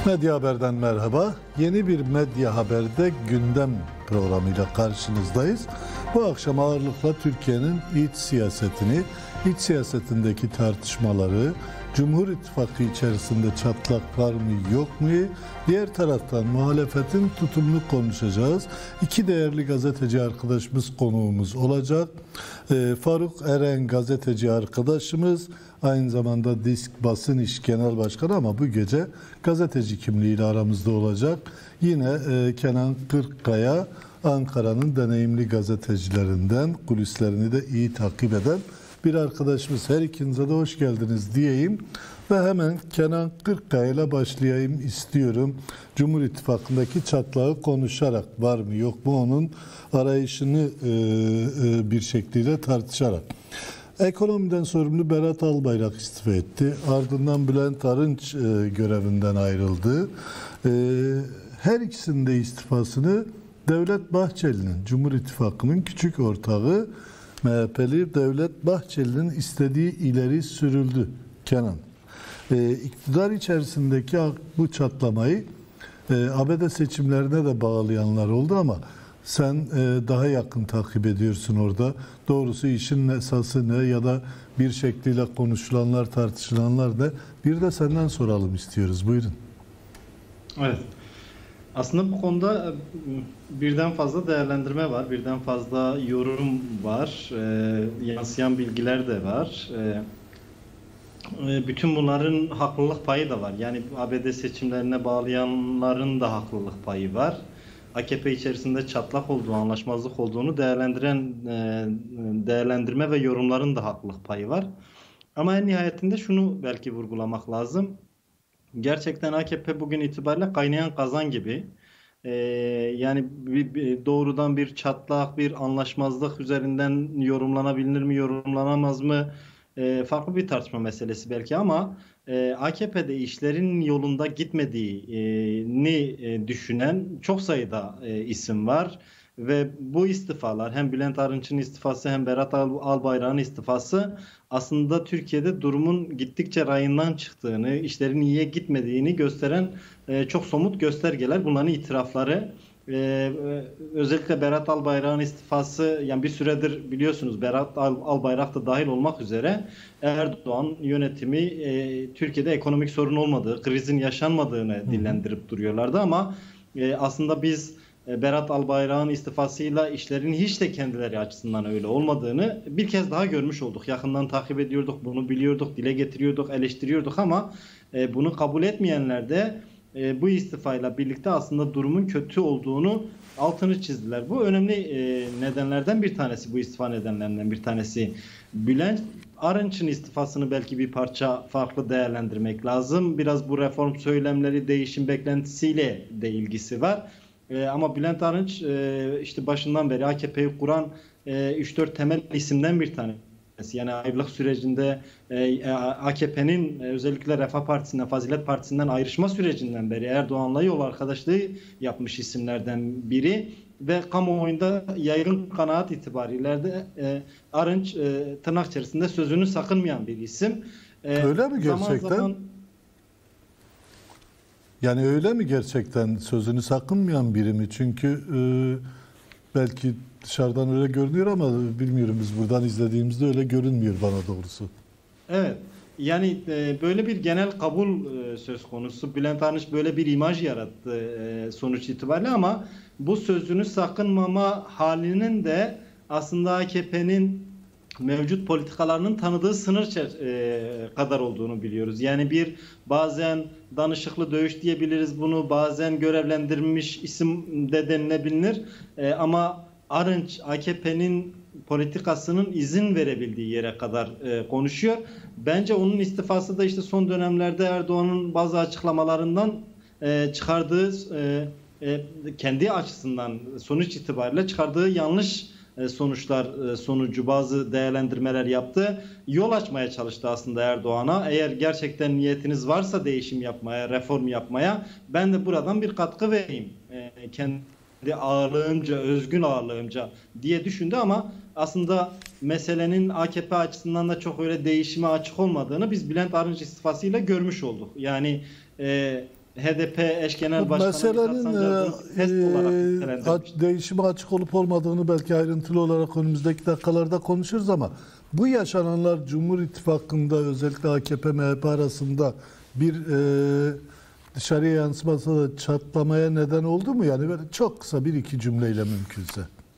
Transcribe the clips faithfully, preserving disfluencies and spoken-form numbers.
Medya Haber'den merhaba. Yeni bir Medya Haber'de gündem programıyla karşınızdayız. Bu akşam ağırlıkla Türkiye'nin iç siyasetini, iç siyasetindeki tartışmaları, Cumhur İttifakı içerisinde çatlak var mı yok mu? Diğer taraftan muhalefetin tutumunu konuşacağız. İki değerli gazeteci arkadaşımız konuğumuz olacak. Ee, Faruk Eren gazeteci arkadaşımız, aynı zamanda Disk Basın İş Genel Başkanı ama bu gece gazeteci kimliğiyle aramızda olacak. Yine e, Kenan Kırkkaya, Ankara'nın deneyimli gazetecilerinden, kulislerini de iyi takip eden bir arkadaşımız. Her ikinize de hoş geldiniz diyeyim ve hemen Kenan Kırkkaya ile başlayayım istiyorum. Cumhur İttifakı'ndaki çatlağı konuşarak, var mı yok mu onun arayışını e, e, bir şekliyle tartışarak. Ekonomiden sorumlu Berat Albayrak istifa etti. Ardından Bülent Arınç e, görevinden ayrıldı. E, her ikisinin de istifasını Devlet Bahçeli'nin, Cumhur İttifakı'nın küçük ortağı M H P'li Devlet Bahçeli'nin istediği ileri sürüldü Kenan. Ee, iktidar içerisindeki bu çatlamayı e, A B D seçimlerine de bağlayanlar oldu ama sen e, daha yakın takip ediyorsun orada. Doğrusu işin esası ne ya da bir şekliyle konuşulanlar, tartışılanlar ne? Bir de senden soralım istiyoruz. Buyurun. Evet. Aslında bu konuda birden fazla değerlendirme var, birden fazla yorum var, e, yansıyan bilgiler de var. E, e, bütün bunların haklılık payı da var. Yani A B D seçimlerine bağlayanların da haklılık payı var. A K P içerisinde çatlak olduğu, anlaşmazlık olduğunu değerlendiren e, değerlendirme ve yorumların da haklılık payı var. Ama en nihayetinde şunu belki vurgulamak lazım. Gerçekten A K P bugün itibariyle kaynayan kazan gibi. Ee, yani bir, bir, doğrudan bir çatlak, bir anlaşmazlık üzerinden yorumlanabilir mi, yorumlanamaz mı? Ee, farklı bir tartışma meselesi belki ama e, A K P'de işlerin yolunda gitmediğini e, düşünen çok sayıda e, isim var. Ve bu istifalar, hem Bülent Arınç'ın istifası hem Berat Albayrak'ın istifası aslında Türkiye'de durumun gittikçe rayından çıktığını, işlerin iyiye gitmediğini gösteren e, çok somut göstergeler. Bunların itirafları. E, özellikle Berat Albayrak'ın istifası, yani bir süredir biliyorsunuz Berat Albayrak da dahil olmak üzere Erdoğan yönetimi e, Türkiye'de ekonomik sorun olmadığı, krizin yaşanmadığını dillendirip duruyorlardı ama e, aslında biz Berat Albayrak'ın istifasıyla işlerin hiç de kendileri açısından öyle olmadığını bir kez daha görmüş olduk. Yakından takip ediyorduk, bunu biliyorduk, dile getiriyorduk, eleştiriyorduk ama bunu kabul etmeyenler de bu istifayla birlikte aslında durumun kötü olduğunu altını çizdiler. Bu önemli nedenlerden bir tanesi, bu istifa nedenlerinden bir tanesi. Bülent Arınç'ın istifasını belki bir parça farklı değerlendirmek lazım. Biraz bu reform söylemleri, değişim beklentisiyle de ilgisi var. Ee, ama Bülent Arınç e, işte başından beri A K P'yi kuran e, üç dört temel isimden bir tanesi. Yani ayrılık sürecinde e, A K P'nin e, özellikle Refah Partisi'nden, Fazilet Partisi'nden ayrışma sürecinden beri Erdoğan'la yol arkadaşlığı yapmış isimlerden biri. Ve kamuoyunda yaygın kanaat itibariyle de e, Arınç e, tırnak içerisinde sözünü sakınmayan bir isim. E, Öyle mi gerçekten? Zaman zaman, Yani öyle mi gerçekten, sözünü sakınmayan biri mi? Çünkü e, belki dışarıdan öyle görünüyor ama bilmiyorum, biz buradan izlediğimizde öyle görünmüyor bana doğrusu. Evet. Yani e, böyle bir genel kabul e, söz konusu. Bülent Arınç böyle bir imaj yarattı e, sonuç itibariyle ama bu sözünü sakınmama halinin de aslında A K P'nin mevcut politikalarının tanıdığı sınır kadar olduğunu biliyoruz. Yani bir bazen danışıklı dövüş diyebiliriz bunu, bazen görevlendirilmiş isim de denilebilir. E, ama Arınç A K P'nin politikasının izin verebildiği yere kadar e, konuşuyor. Bence onun istifası da işte son dönemlerde Erdoğan'ın bazı açıklamalarından e, çıkardığı e, e, kendi açısından sonuç itibariyle çıkardığı yanlış sonuçlar sonucu bazı değerlendirmeler yaptı. Yol açmaya çalıştı aslında Erdoğan'a. Eğer gerçekten niyetiniz varsa değişim yapmaya, reform yapmaya, ben de buradan bir katkı vereyim. Kendi ağırlığımca, özgün ağırlığımca diye düşündü ama aslında meselenin A K P açısından da çok öyle değişime açık olmadığını biz Bülent Arınç istifasıyla görmüş olduk. Yani e, H D P eş genel başkanı meselenin Sancar bunu test olarak e, nitelendirmiş. değişime açık olup olmadığını belki ayrıntılı olarak önümüzdeki dakikalarda konuşuruz ama bu yaşananlar Cumhur İttifakı'nda özellikle A K P M H P arasında bir e, dışarıya yansımasa da çatlamaya neden oldu mu? Yani böyle çok kısa bir iki cümleyle mümkünse.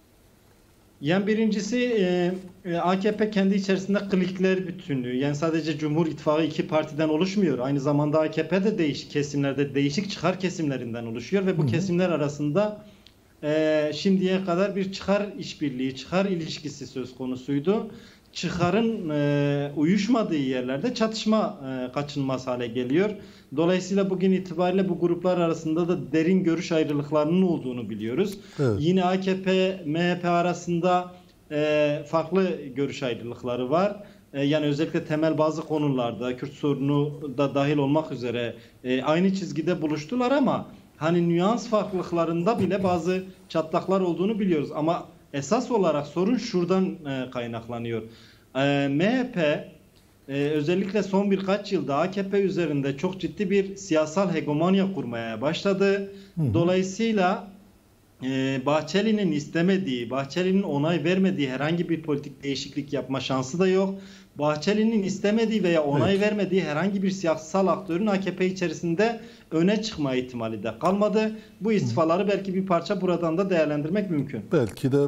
Yani birincisi e, A K P kendi içerisinde klikler bütünlüğü. Yani sadece Cumhur İttifakı iki partiden oluşmuyor. Aynı zamanda A K P de değişik kesimlerde, değişik çıkar kesimlerinden oluşuyor ve bu Hı-hı. kesimler arasında e, şimdiye kadar bir çıkar işbirliği, çıkar ilişkisi söz konusuydu. Çıkarın e, uyuşmadığı yerlerde çatışma e, kaçınılmaz hale geliyor. Dolayısıyla bugün itibariyle bu gruplar arasında da derin görüş ayrılıklarının olduğunu biliyoruz. Evet. Yine A K P M H P arasında e, farklı görüş ayrılıkları var. E, yani özellikle temel bazı konularda, Kürt sorunu da dahil olmak üzere e, aynı çizgide buluştular ama hani nüans farklılıklarında bile bazı çatlaklar olduğunu biliyoruz. Ama esas olarak sorun şuradan e, kaynaklanıyor. E, M H P e, özellikle son birkaç yılda A K P üzerinde çok ciddi bir siyasal hegemonya kurmaya başladı. Hı hı. Dolayısıyla e, Bahçeli'nin istemediği, Bahçeli'nin onay vermediği herhangi bir politik değişiklik yapma şansı da yok. Bahçeli'nin istemediği veya onay evet. vermediği herhangi bir siyasal aktörün A K P içerisinde öne çıkma ihtimali de kalmadı. Bu istifaları belki bir parça buradan da değerlendirmek mümkün. Belki de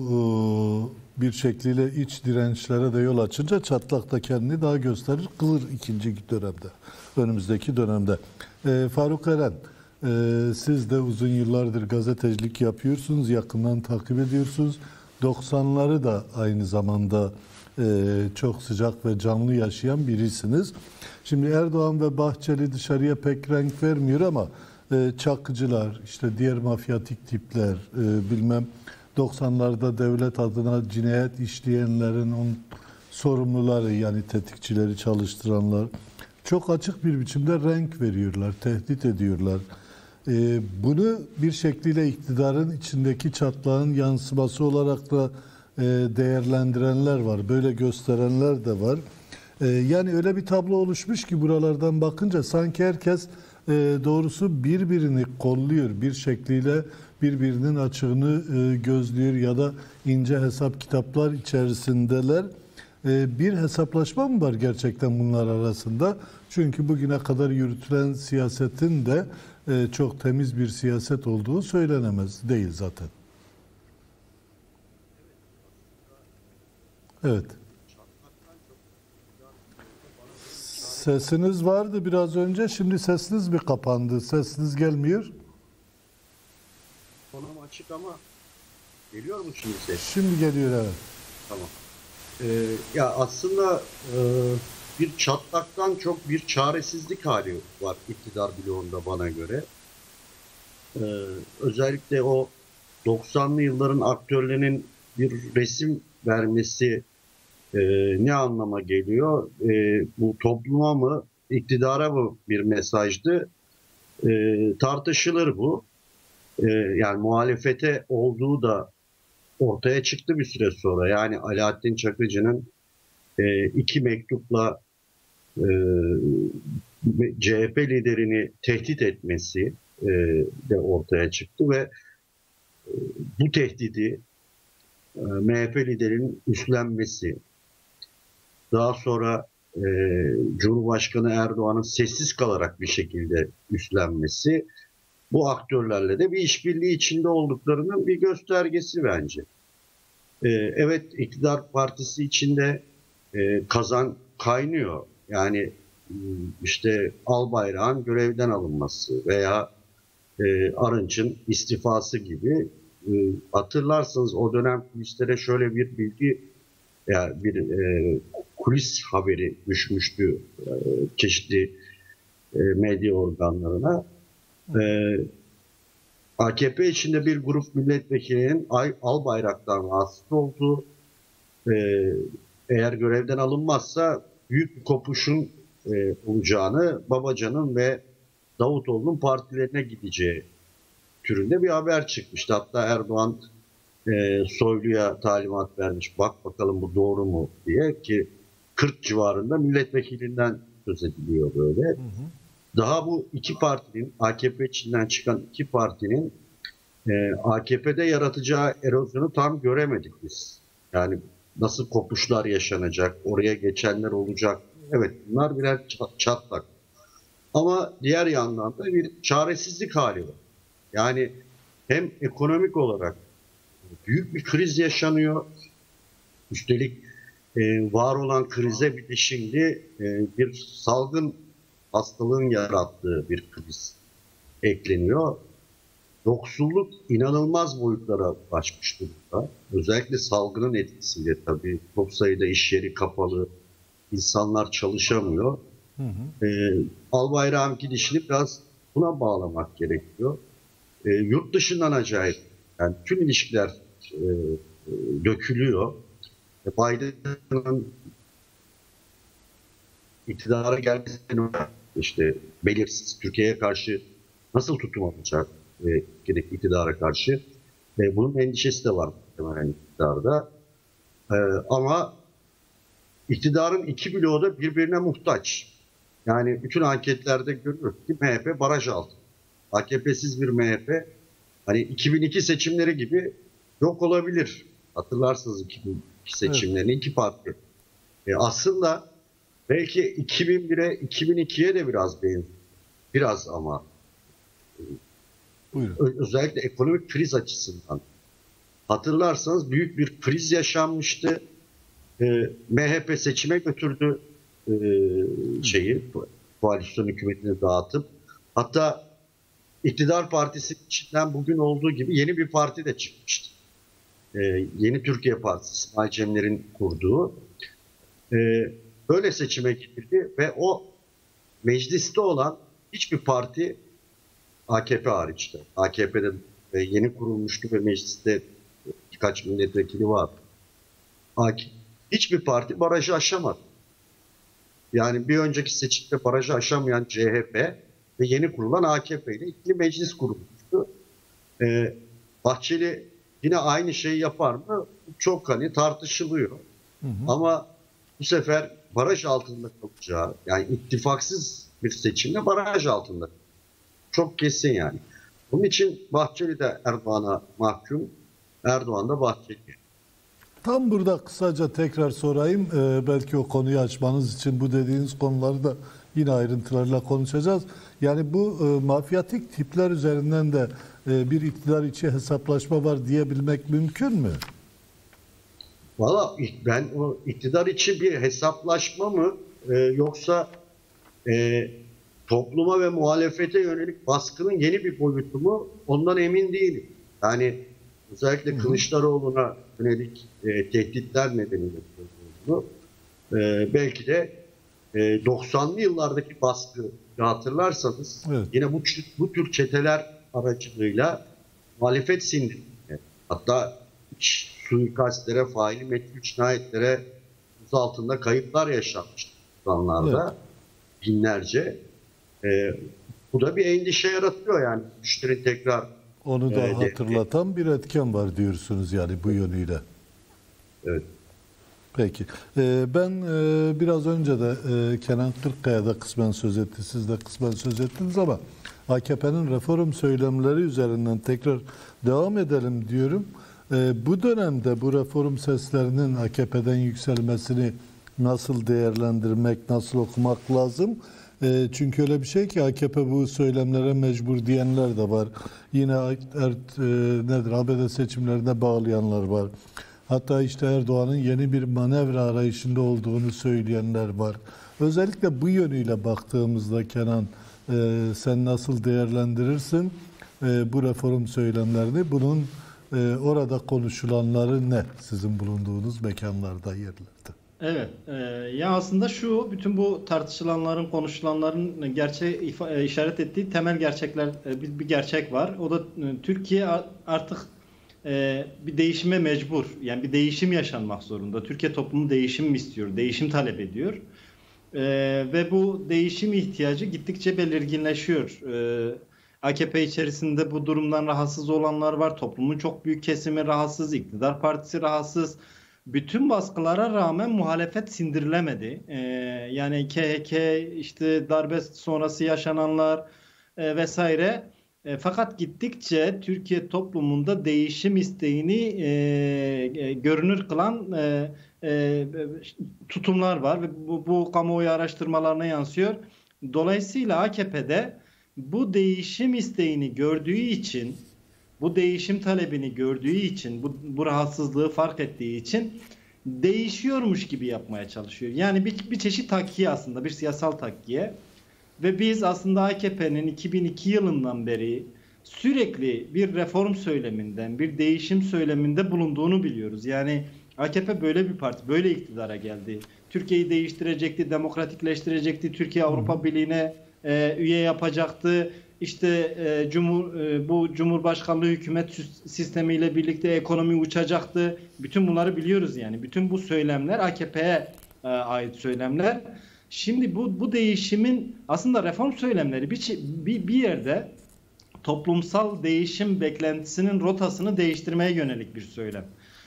bu bir şekliyle iç dirençlere de yol açınca çatlak da kendini daha gösterir, kılır ikinci dönemde, önümüzdeki dönemde. Ee, Faruk Eren, e, siz de uzun yıllardır gazetecilik yapıyorsunuz, yakından takip ediyorsunuz. doksanları da aynı zamanda e, çok sıcak ve canlı yaşayan birisiniz. Şimdi Erdoğan ve Bahçeli dışarıya pek renk vermiyor ama e, çakıcılar, işte diğer mafyatik tipler, e, bilmem doksanlarda devlet adına cinayet işleyenlerin on sorumluları yani tetikçileri çalıştıranlar çok açık bir biçimde renk veriyorlar, tehdit ediyorlar. E, bunu bir şekliyle iktidarın içindeki çatlağın yansıması olarak da e, değerlendirenler var, böyle gösterenler de var. Yani öyle bir tablo oluşmuş ki buralardan bakınca sanki herkes e, doğrusu birbirini kolluyor. Bir şekliyle birbirinin açığını e, gözlüyor ya da ince hesap kitaplar içerisindeler. E, bir hesaplaşma mı var gerçekten bunlar arasında? Çünkü bugüne kadar yürütülen siyasetin de e, çok temiz bir siyaset olduğu söylenemez değil zaten. Evet. Sesiniz vardı biraz önce, şimdi sesiniz mi kapandı? Sesiniz gelmiyor. Konum açık ama geliyor mu şimdi ses? Şimdi geliyor, evet. Tamam. Ee, ya aslında e, bir çatlaktan çok bir çaresizlik hali var iktidar bloğunda bana göre. Ee, özellikle o doksanlı yılların aktörlerinin bir resim vermesi Ee, ne anlama geliyor? Ee, bu topluma mı, iktidara mı bir mesajdı? Ee, tartışılır bu. Ee, yani muhalefete olduğu da ortaya çıktı bir süre sonra. Yani Alaaddin Çakıcı'nın e, iki mektupla e, C H P liderini tehdit etmesi e, de ortaya çıktı ve e, bu tehdidi e, M H P liderinin üstlenmesi, daha sonra e, Cumhurbaşkanı Erdoğan'ın sessiz kalarak bir şekilde üstlenmesi bu aktörlerle de bir işbirliği içinde olduklarının bir göstergesi bence. E, evet, iktidar partisi içinde e, kazan kaynıyor. Yani işte Albayrak'ın görevden alınması veya e, Arınç'ın istifası gibi e, hatırlarsınız o dönem kulislere şöyle bir bilgi, yani bir e, kulis haberi düşmüştü e, çeşitli e, medya organlarına. E, A K P içinde bir grup milletvekilinin Albayrak'tan rahatsız olduğu, e, eğer görevden alınmazsa büyük bir kopuşun e, olacağını, Babacan'ın ve Davutoğlu'nun partilerine gideceği türünde bir haber çıkmıştı. Hatta Erdoğan e, Soylu'ya talimat vermiş, bak bakalım bu doğru mu diye, ki kırk civarında milletvekilinden söz ediliyor böyle. Hı hı. Daha bu iki partinin, A K P içinden çıkan iki partinin e, A K P'de yaratacağı erozyonu tam göremedik biz. Yani nasıl kopuşlar yaşanacak, oraya geçenler olacak. Evet, bunlar birer çatlak. Ama diğer yandan da bir çaresizlik hali var. Yani hem ekonomik olarak büyük bir kriz yaşanıyor. Üstelik e, var olan krize bir de şimdi e, bir salgın hastalığın yarattığı bir kriz ekleniyor. Yoksulluk inanılmaz boyutlara ulaşmış durumda. Özellikle salgının etkisiyle tabii çok sayıda iş yeri kapalı, insanlar çalışamıyor. Hı hı. E, Albayrak'ın gidişini biraz buna bağlamak gerekiyor. E, yurt dışından acayip, yani tüm ilişkiler e, e, dökülüyor. E, Biden'ın iktidara gelmesinden işte belirsiz, Türkiye'ye karşı nasıl tutum alacak e, iktidara karşı. E, bunun endişesi de var muhtemelen iktidarda. E, ama iktidarın iki bloğu da birbirine muhtaç. Yani bütün anketlerde görüyoruz ki M H P baraj altı. A K P'siz bir M H P hani iki bin iki seçimleri gibi yok olabilir. Hatırlarsınız iki bin iki seçimlerini, evet. iki parti. E, aslında belki iki bin bire, iki bin ikiye de biraz benziyor. Biraz ama. Buyurun. Özellikle ekonomik kriz açısından. Hatırlarsanız büyük bir kriz yaşanmıştı. E, M H P seçime götürdü e, şeyi, koalisyon hükümetini dağıtıp. Hatta iktidar partisi içinden bugün olduğu gibi yeni bir parti de çıkmıştı. E, Yeni Türkiye Partisi, İsmail Cemler'in kurduğu. E, böyle seçime girildi ve o mecliste olan hiçbir parti, A K P hariçte, A K P'de e, yeni kurulmuştu ve mecliste birkaç milletvekili var. Hiçbir parti barajı aşamadı. Yani bir önceki seçimde barajı aşamayan C H P ve yeni kurulan A K P ile ikili meclis kurulmuştu. Ee, Bahçeli yine aynı şeyi yapar mı? Çok hani tartışılıyor. Hı hı. Ama bu sefer baraj altında kalacağı, yani ittifaksız bir seçimde baraj altında. Çok kesin yani. Bunun için Bahçeli de Erdoğan'a mahkum, Erdoğan da Bahçeli'ye. Tam burada kısaca tekrar sorayım. Ee, belki o konuyu açmanız için bu dediğiniz konuları da yine ayrıntılarıyla konuşacağız. Yani bu e, mafyatik tipler üzerinden de e, bir iktidar içi hesaplaşma var diyebilmek mümkün mü? Valla ben o iktidar içi bir hesaplaşma mı e, yoksa e, topluma ve muhalefete yönelik baskının yeni bir boyutu mu, ondan emin değilim. Yani özellikle Kılıçdaroğlu'na yönelik e, tehditler nedeniyle bu. E, belki de e, doksanlı yıllardaki baskı hatırlarsanız, evet. Yine bu, bu tür çeteler aracılığıyla muhalefet sindirdi. Hatta suikastlere, faili meçhul cinayetlere buz altında kayıplar yaşanmıştı insanlarda, evet. Binlerce. E, bu da bir endişe yaratıyor yani. Güçlerin tekrar onu da e, hatırlatan de, bir etken var diyorsunuz yani bu yönüyle. Evet. Peki. Ee, ben e, biraz önce de e, Kenan Kırkkaya'da kısmen söz etti, siz de kısmen söz ettiniz ama A K P'nin reform söylemleri üzerinden tekrar devam edelim diyorum. E, bu dönemde bu reform seslerinin A K P'den yükselmesini nasıl değerlendirmek, nasıl okumak lazım? E, çünkü öyle bir şey ki A K P bu söylemlere mecbur diyenler de var. Yine er, e, nedir, A B D seçimlerine bağlayanlar var. Hatta işte Erdoğan'ın yeni bir manevra arayışında olduğunu söyleyenler var. Özellikle bu yönüyle baktığımızda Kenan, e, sen nasıl değerlendirirsin e, bu reform söylemlerini? Bunun e, orada konuşulanları ne sizin bulunduğunuz mekanlarda, yerlerde? Evet, e, ya aslında şu, bütün bu tartışılanların, konuşulanların gerçeğe işaret ettiği temel gerçekler, e, bir, bir gerçek var. O da e, Türkiye artık e, bir değişime mecbur. Yani bir değişim yaşanmak zorunda. Türkiye toplumu değişim istiyor, değişim talep ediyor. E, ve bu değişim ihtiyacı gittikçe belirginleşiyor. E, A K P içerisinde bu durumdan rahatsız olanlar var. Toplumun çok büyük kesimi rahatsız, iktidar partisi rahatsız. bütün baskılara rağmen muhalefet sindirilemedi. Ee, yani K H K, işte darbe sonrası yaşananlar e, vesaire. E, fakat gittikçe Türkiye toplumunda değişim isteğini e, e, görünür kılan e, e, tutumlar var ve bu, bu kamuoyu araştırmalarına yansıyor. Dolayısıyla A K P'de bu değişim isteğini gördüğü için, bu değişim talebini gördüğü için, bu, bu rahatsızlığı fark ettiği için değişiyormuş gibi yapmaya çalışıyor. Yani bir, bir çeşit takkiye aslında, bir siyasal takkiye. Ve biz aslında A K P'nin iki bin iki yılından beri sürekli bir reform söyleminden, bir değişim söyleminde bulunduğunu biliyoruz. Yani A K P böyle bir parti, böyle iktidara geldi. Türkiye'yi değiştirecekti, demokratikleştirecekti, Türkiye Avrupa Birliği'ne e, üye yapacaktı. İşte e, Cumhur, e, bu Cumhurbaşkanlığı hükümet sistemiyle birlikte ekonomi uçacaktı. Bütün bunları biliyoruz yani. Bütün bu söylemler A K P'ye e, ait söylemler. Şimdi bu bu değişimin aslında reform söylemleri bir bir, bir yerde toplumsal değişim beklentisinin rotasını değiştirmeye yönelik bir söylem.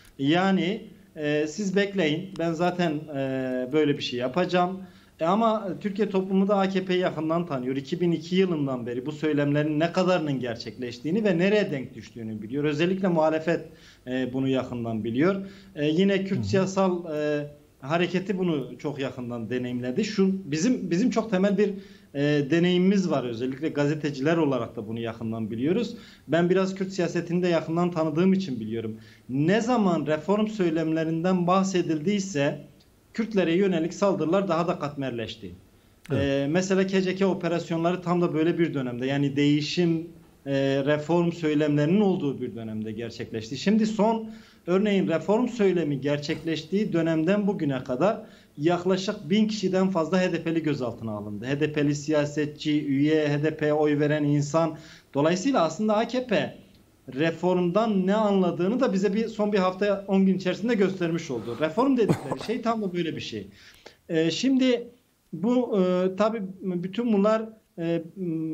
Yani e, siz bekleyin, ben zaten e, böyle bir şey yapacağım. E, ama Türkiye toplumu da A K P'yi yakından tanıyor. iki bin iki yılından beri bu söylemlerin ne kadarının gerçekleştiğini ve nereye denk düştüğünü biliyor. Özellikle muhalefet e, bunu yakından biliyor. E, yine Kürt siyasal e, hareketi bunu çok yakından deneyimledi. Şu bizim bizim çok temel bir e, deneyimimiz var, özellikle gazeteciler olarak da bunu yakından biliyoruz. Ben biraz Kürt siyasetini de yakından tanıdığım için biliyorum. Ne zaman reform söylemlerinden bahsedildiyse Kürtlere yönelik saldırılar daha da katmerleşti. Evet. E, mesela K C K operasyonları tam da böyle bir dönemde, yani değişim, e, reform söylemlerinin olduğu bir dönemde gerçekleşti. Şimdi son örneğin reform söylemi gerçekleştiği dönemden bugüne kadar yaklaşık bin kişiden fazla H D P'li gözaltına alındı. H D P'li siyasetçi, üye, H D P'ye oy veren insan. Dolayısıyla aslında A K P reformdan ne anladığını da bize bir son bir hafta on gün içerisinde göstermiş oldu. Reform dedikleri şey tam da böyle bir şey. Ee, şimdi bu e, tabii bütün bunlar e,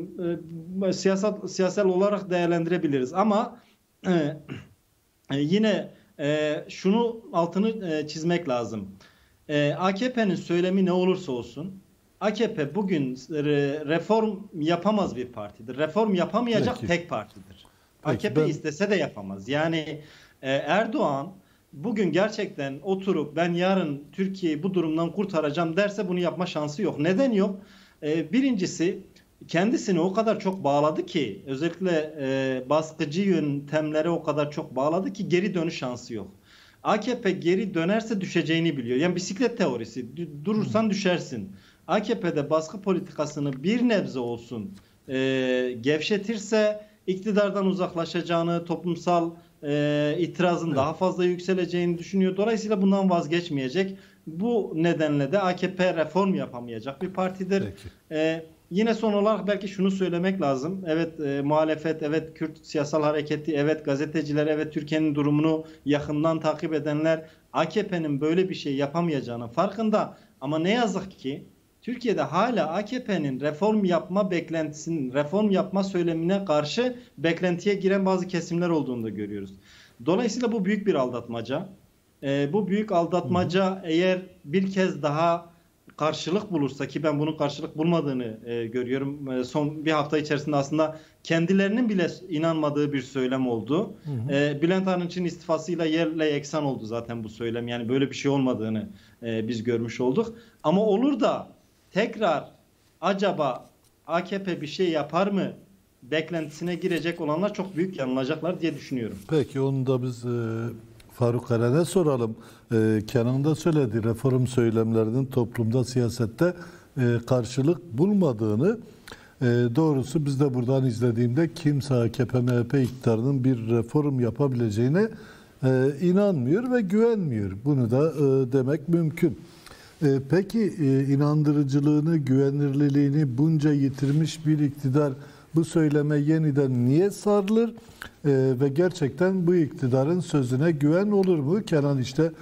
e, siyasal siyasal olarak değerlendirebiliriz ama e, e, yine e, şunu altını e, çizmek lazım. E, A K P'nin söylemi ne olursa olsun, A K P bugün re, reform yapamaz bir partidir. Reform yapamayacak Peki. tek partidir. Peki, A K P ben... istese de yapamaz. Yani e, Erdoğan bugün gerçekten oturup ben yarın Türkiye'yi bu durumdan kurtaracağım derse bunu yapma şansı yok. Neden yok? E, birincisi kendisini o kadar çok bağladı ki, özellikle e, baskıcı yöntemlere o kadar çok bağladı ki geri dönüş şansı yok. A K P geri dönerse düşeceğini biliyor. Yani bisiklet teorisi. Durursan düşersin. A K P'de baskı politikasını bir nebze olsun e, gevşetirse iktidardan uzaklaşacağını, toplumsal e, itirazın evet. daha fazla yükseleceğini düşünüyor. Dolayısıyla bundan vazgeçmeyecek. Bu nedenle de A K P reform yapamayacak bir partidir. E, yine son olarak belki şunu söylemek lazım. Evet e, muhalefet, evet Kürt siyasal hareketi, evet gazeteciler, evet Türkiye'nin durumunu yakından takip edenler A K P'nin böyle bir şey yapamayacağının farkında. Ama ne yazık ki Türkiye'de hala A K P'nin reform yapma beklentisinin, reform yapma söylemine karşı beklentiye giren bazı kesimler olduğunu da görüyoruz. Dolayısıyla bu büyük bir aldatmaca. E, bu büyük aldatmaca Hı. eğer bir kez daha karşılık bulursa, ki ben bunun karşılık bulmadığını e, görüyorum. E, son bir hafta içerisinde aslında kendilerinin bile inanmadığı bir söylem oldu. Hı hı. E, Bülent Arınç'ın istifasıyla yerle eksan oldu zaten bu söylem. Yani böyle bir şey olmadığını e, biz görmüş olduk. Ama olur da tekrar acaba A K P bir şey yapar mı beklentisine girecek olanlar çok büyük yanılacaklar diye düşünüyorum. Peki onu da biz e, Faruk Eren'e soralım. E, Kenan da söyledi, reform söylemlerinin toplumda, siyasette e, karşılık bulmadığını. E, doğrusu biz de buradan izlediğimde kimse A K P M H P iktidarının bir reform yapabileceğine e, inanmıyor ve güvenmiyor. Bunu da e, demek mümkün. Peki inandırıcılığını, güvenilirliğini bunca yitirmiş bir iktidar bu söyleme yeniden niye sarılır? Ve gerçekten bu iktidarın sözüne güven olur mu? Kenan işte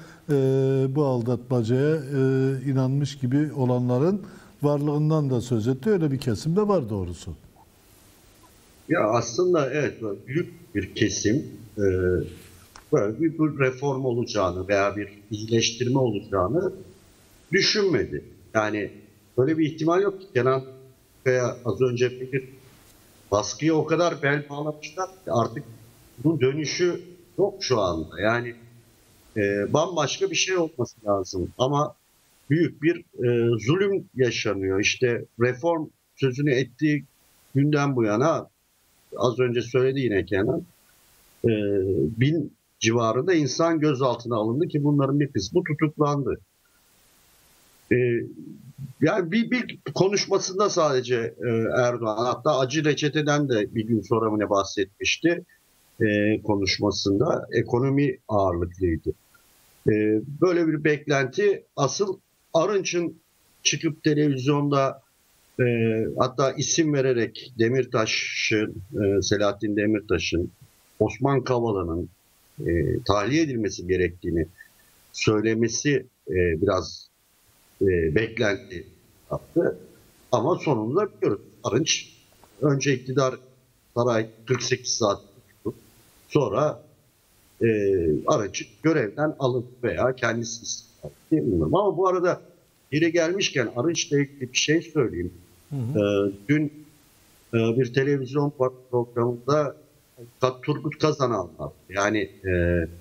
bu aldatmacaya inanmış gibi olanların varlığından da söz etti. Öyle bir kesim de var doğrusu. Ya aslında evet, büyük bir kesim böyle bir, bir reform olacağını veya bir iyileştirme olacağını düşünmedi. Yani böyle bir ihtimal yok ki. Kenan veya az önce bir baskıya o kadar bel bağlamışlar ki artık bu dönüşü yok şu anda. Yani e, bambaşka bir şey olması lazım. Ama büyük bir e, zulüm yaşanıyor. İşte reform sözünü ettiği günden bu yana, az önce söyledi yine Kenan, e, bin civarında insan gözaltına alındı ki bunların bir kısmı tutuklandı. E, yani bir, bir konuşmasında sadece e, Erdoğan, hatta acı reçeteden de bir gün sonra mı ne bahsetmişti e, konuşmasında, ekonomi ağırlıklıydı. E, böyle bir beklenti, asıl Arınç'ın çıkıp televizyonda e, hatta isim vererek Demirtaş'ın, e, Selahattin Demirtaş'ın, Osman Kavala'nın e, tahliye edilmesi gerektiğini söylemesi e, biraz e, beklenti yaptı. Ama sonunda biliyoruz. Arınç önce iktidar saray kırk sekiz saat tuttu. Sonra e, Arınç görevden alındı veya kendisi istifa etti. Ama bu arada yeri gelmişken Arınç'la ilgili bir şey söyleyeyim. Hı hı. E, dün e, bir televizyon programında Turgut Kazanal var. Yani e,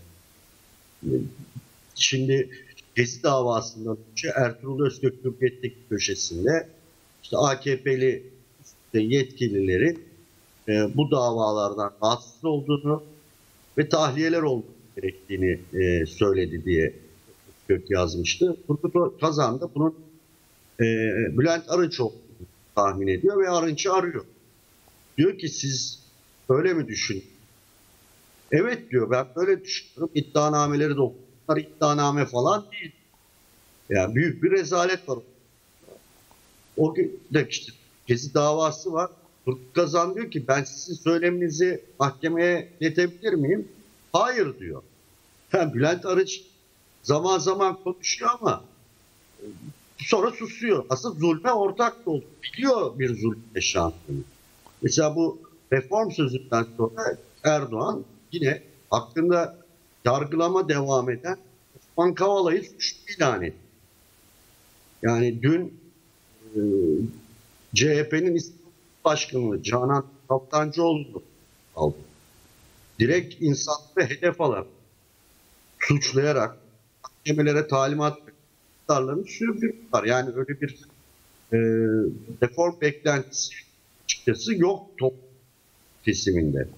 şimdi Gezi davasından önce Ertuğrul Özkök Hürriyet'teki köşesinde işte A K P'li yetkililerin e, bu davalardan rahatsız olduğunu ve tahliyeler olması gerektiğini e, söyledi diye Özkök yazmıştı. Turgut Kazan da bunun e, Bülent Arınç olduğunu tahmin ediyor ve Arınç'ı arıyor. Diyor ki siz öyle mi düşünüyorsunuz? Evet diyor, ben böyle düşünüyorum. İddianameleri de okudukları iddianame falan değil. Yani büyük bir rezalet var. O gün de işte Gezi davası var. Turgut Kazan diyor ki ben sizin söyleminizi mahkemeye iletebilir miyim? Hayır diyor. Yani Bülent Arınç zaman zaman konuşuyor ama sonra susuyor. Aslında zulme ortak oldu. Biliyor bir zulüm yaşandığını. Mesela bu reform sözünden sonra Erdoğan yine hakkında yargılama devam eden Osman Kavala'yı suçlu ilan etti. Yani dün e, C H P'nin İstanbul Başkanı Canan Kaftancıoğlu'nu aldı. Direkt insanları hedef alarak, suçlayarak mahkemelere talimat iktidarlarını sürdürüyorlar. Yani öyle bir e, reform beklentisi açıkçası yok toplum kesiminde.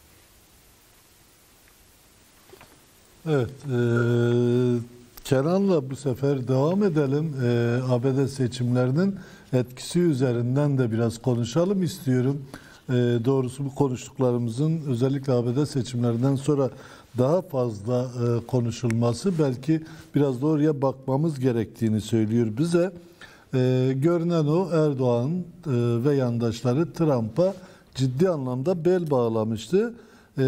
Evet, e, Kenan'la bu sefer devam edelim. E, A B D seçimlerinin etkisi üzerinden de biraz konuşalım istiyorum. E, doğrusu bu konuştuklarımızın özellikle A B D seçimlerinden sonra daha fazla e, konuşulması, belki biraz da oraya bakmamız gerektiğini söylüyor bize. E, görünen o, Erdoğan e, ve yandaşları Trump'a ciddi anlamda bel bağlamıştı. E,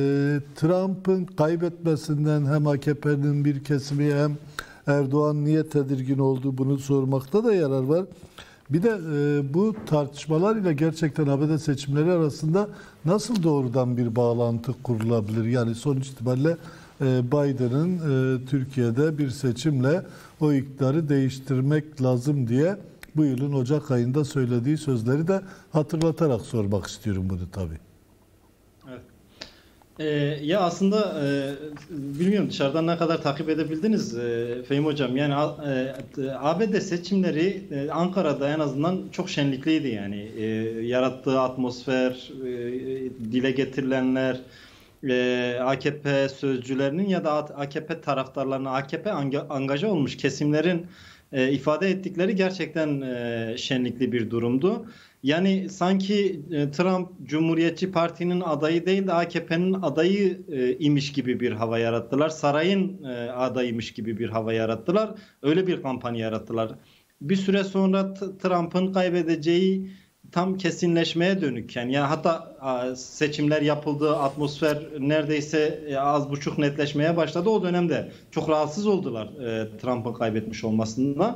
Trump'ın kaybetmesinden hem A K P'nin bir kesimi hem Erdoğan niye tedirgin oldu, bunu sormakta da yarar var. Bir de e, bu tartışmalar ile gerçekten A B D seçimleri arasında nasıl doğrudan bir bağlantı kurulabilir? Yani sonuç itibariyle e, Biden'ın e, Türkiye'de bir seçimle o iktidarı değiştirmek lazım diye bu yılın Ocak ayında söylediği sözleri de hatırlatarak sormak istiyorum bunu tabii. Evet. Ee, ya aslında e, bilmiyorum dışarıdan ne kadar takip edebildiniz e, Fehmi Hocam. Yani e, A B D seçimleri e, Ankara'da en azından çok şenlikliydi yani. E, yarattığı atmosfer, e, dile getirilenler, e, A K P sözcülerinin ya da A K P taraftarlarına, A K P angaja olmuş kesimlerin e, ifade ettikleri gerçekten e, şenlikli bir durumdu. Yani sanki Trump Cumhuriyetçi Parti'nin adayı değil de A K P'nin adayı e, imiş gibi bir hava yarattılar. Sarayın e, adayıymış gibi bir hava yarattılar. Öyle bir kampanya yarattılar. Bir süre sonra Trump'ın kaybedeceği tam kesinleşmeye dönük. Yani, yani hatta a, seçimler yapıldığı atmosfer neredeyse e, az buçuk netleşmeye başladı. O dönemde çok rahatsız oldular e, Trump'ın kaybetmiş olmasından.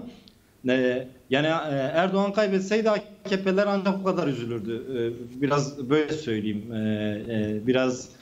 Yani Erdoğan kaybetseydi A K P'ler ancak bu kadar üzülürdü. Biraz böyle söyleyeyim. Biraz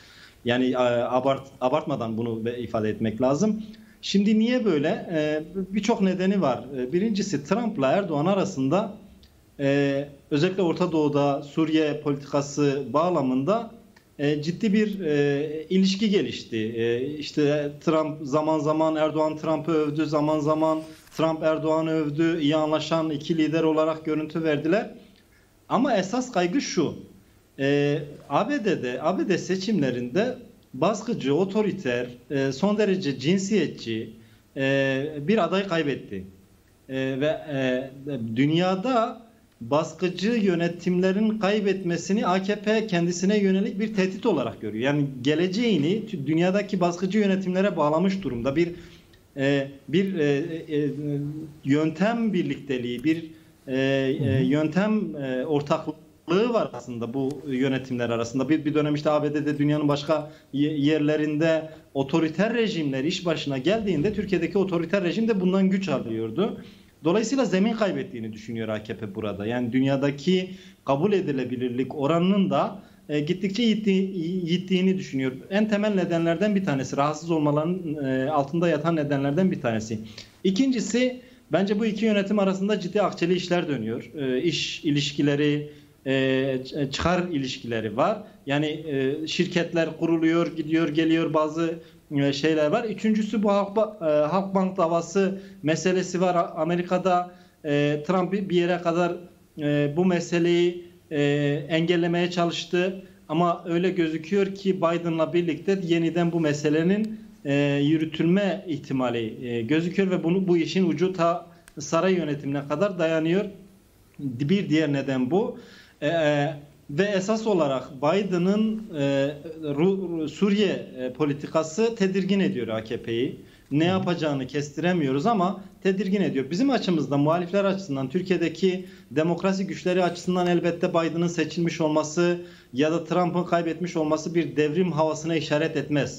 Yani e, abart, abartmadan bunu ifade etmek lazım. Şimdi niye böyle? E, birçok nedeni var. E, birincisi Trump'la Erdoğan arasında e, özellikle Orta Doğu'da Suriye politikası bağlamında e, ciddi bir e, ilişki gelişti. E, işte Trump zaman zaman Erdoğan Trump'ı övdü, zaman zaman Trump Erdoğan'ı övdü. İyi anlaşan iki lider olarak görüntü verdiler. Ama esas kaygı şu. E, A B D'de, A B D seçimlerinde baskıcı, otoriter, e, son derece cinsiyetçi e, bir aday kaybetti. E, ve e, dünyada baskıcı yönetimlerin kaybetmesini A K P kendisine yönelik bir tehdit olarak görüyor. Yani geleceğini dünyadaki baskıcı yönetimlere bağlamış durumda. Bir e, bir e, e, yöntem birlikteliği, bir e, e, yöntem e, ortaklığı var aslında bu yönetimler arasında. Bir, bir dönem işte A B D'de dünyanın başka yerlerinde otoriter rejimler iş başına geldiğinde Türkiye'deki otoriter rejim de bundan güç alıyordu. Dolayısıyla zemin kaybettiğini düşünüyor A K P burada. Yani dünyadaki kabul edilebilirlik oranının da e, gittikçe yittiğini düşünüyor. En temel nedenlerden bir tanesi, rahatsız olmaların e, altında yatan nedenlerden bir tanesi. İkincisi, bence bu iki yönetim arasında ciddi akçeli işler dönüyor. E, iş ilişkileri, e, çıkar ilişkileri var. Yani e, şirketler kuruluyor, gidiyor, geliyor, bazı şeyler var. Üçüncüsü bu Halk, Halkbank davası meselesi var. Amerika'da e, Trump bir yere kadar e, bu meseleyi e, engellemeye çalıştı. Ama öyle gözüküyor ki Biden'la birlikte yeniden bu meselenin e, yürütülme ihtimali e, gözüküyor ve bunu bu işin ucu ta saray yönetimine kadar dayanıyor. Bir diğer neden bu. E, Ve esas olarak Biden'ın e, Suriye e, politikası tedirgin ediyor A K P'yi. Ne yapacağını kestiremiyoruz ama tedirgin ediyor. Bizim açımızdan, muhalifler açısından, Türkiye'deki demokrasi güçleri açısından elbette Biden'ın seçilmiş olması ya da Trump'ın kaybetmiş olması bir devrim havasına işaret etmez.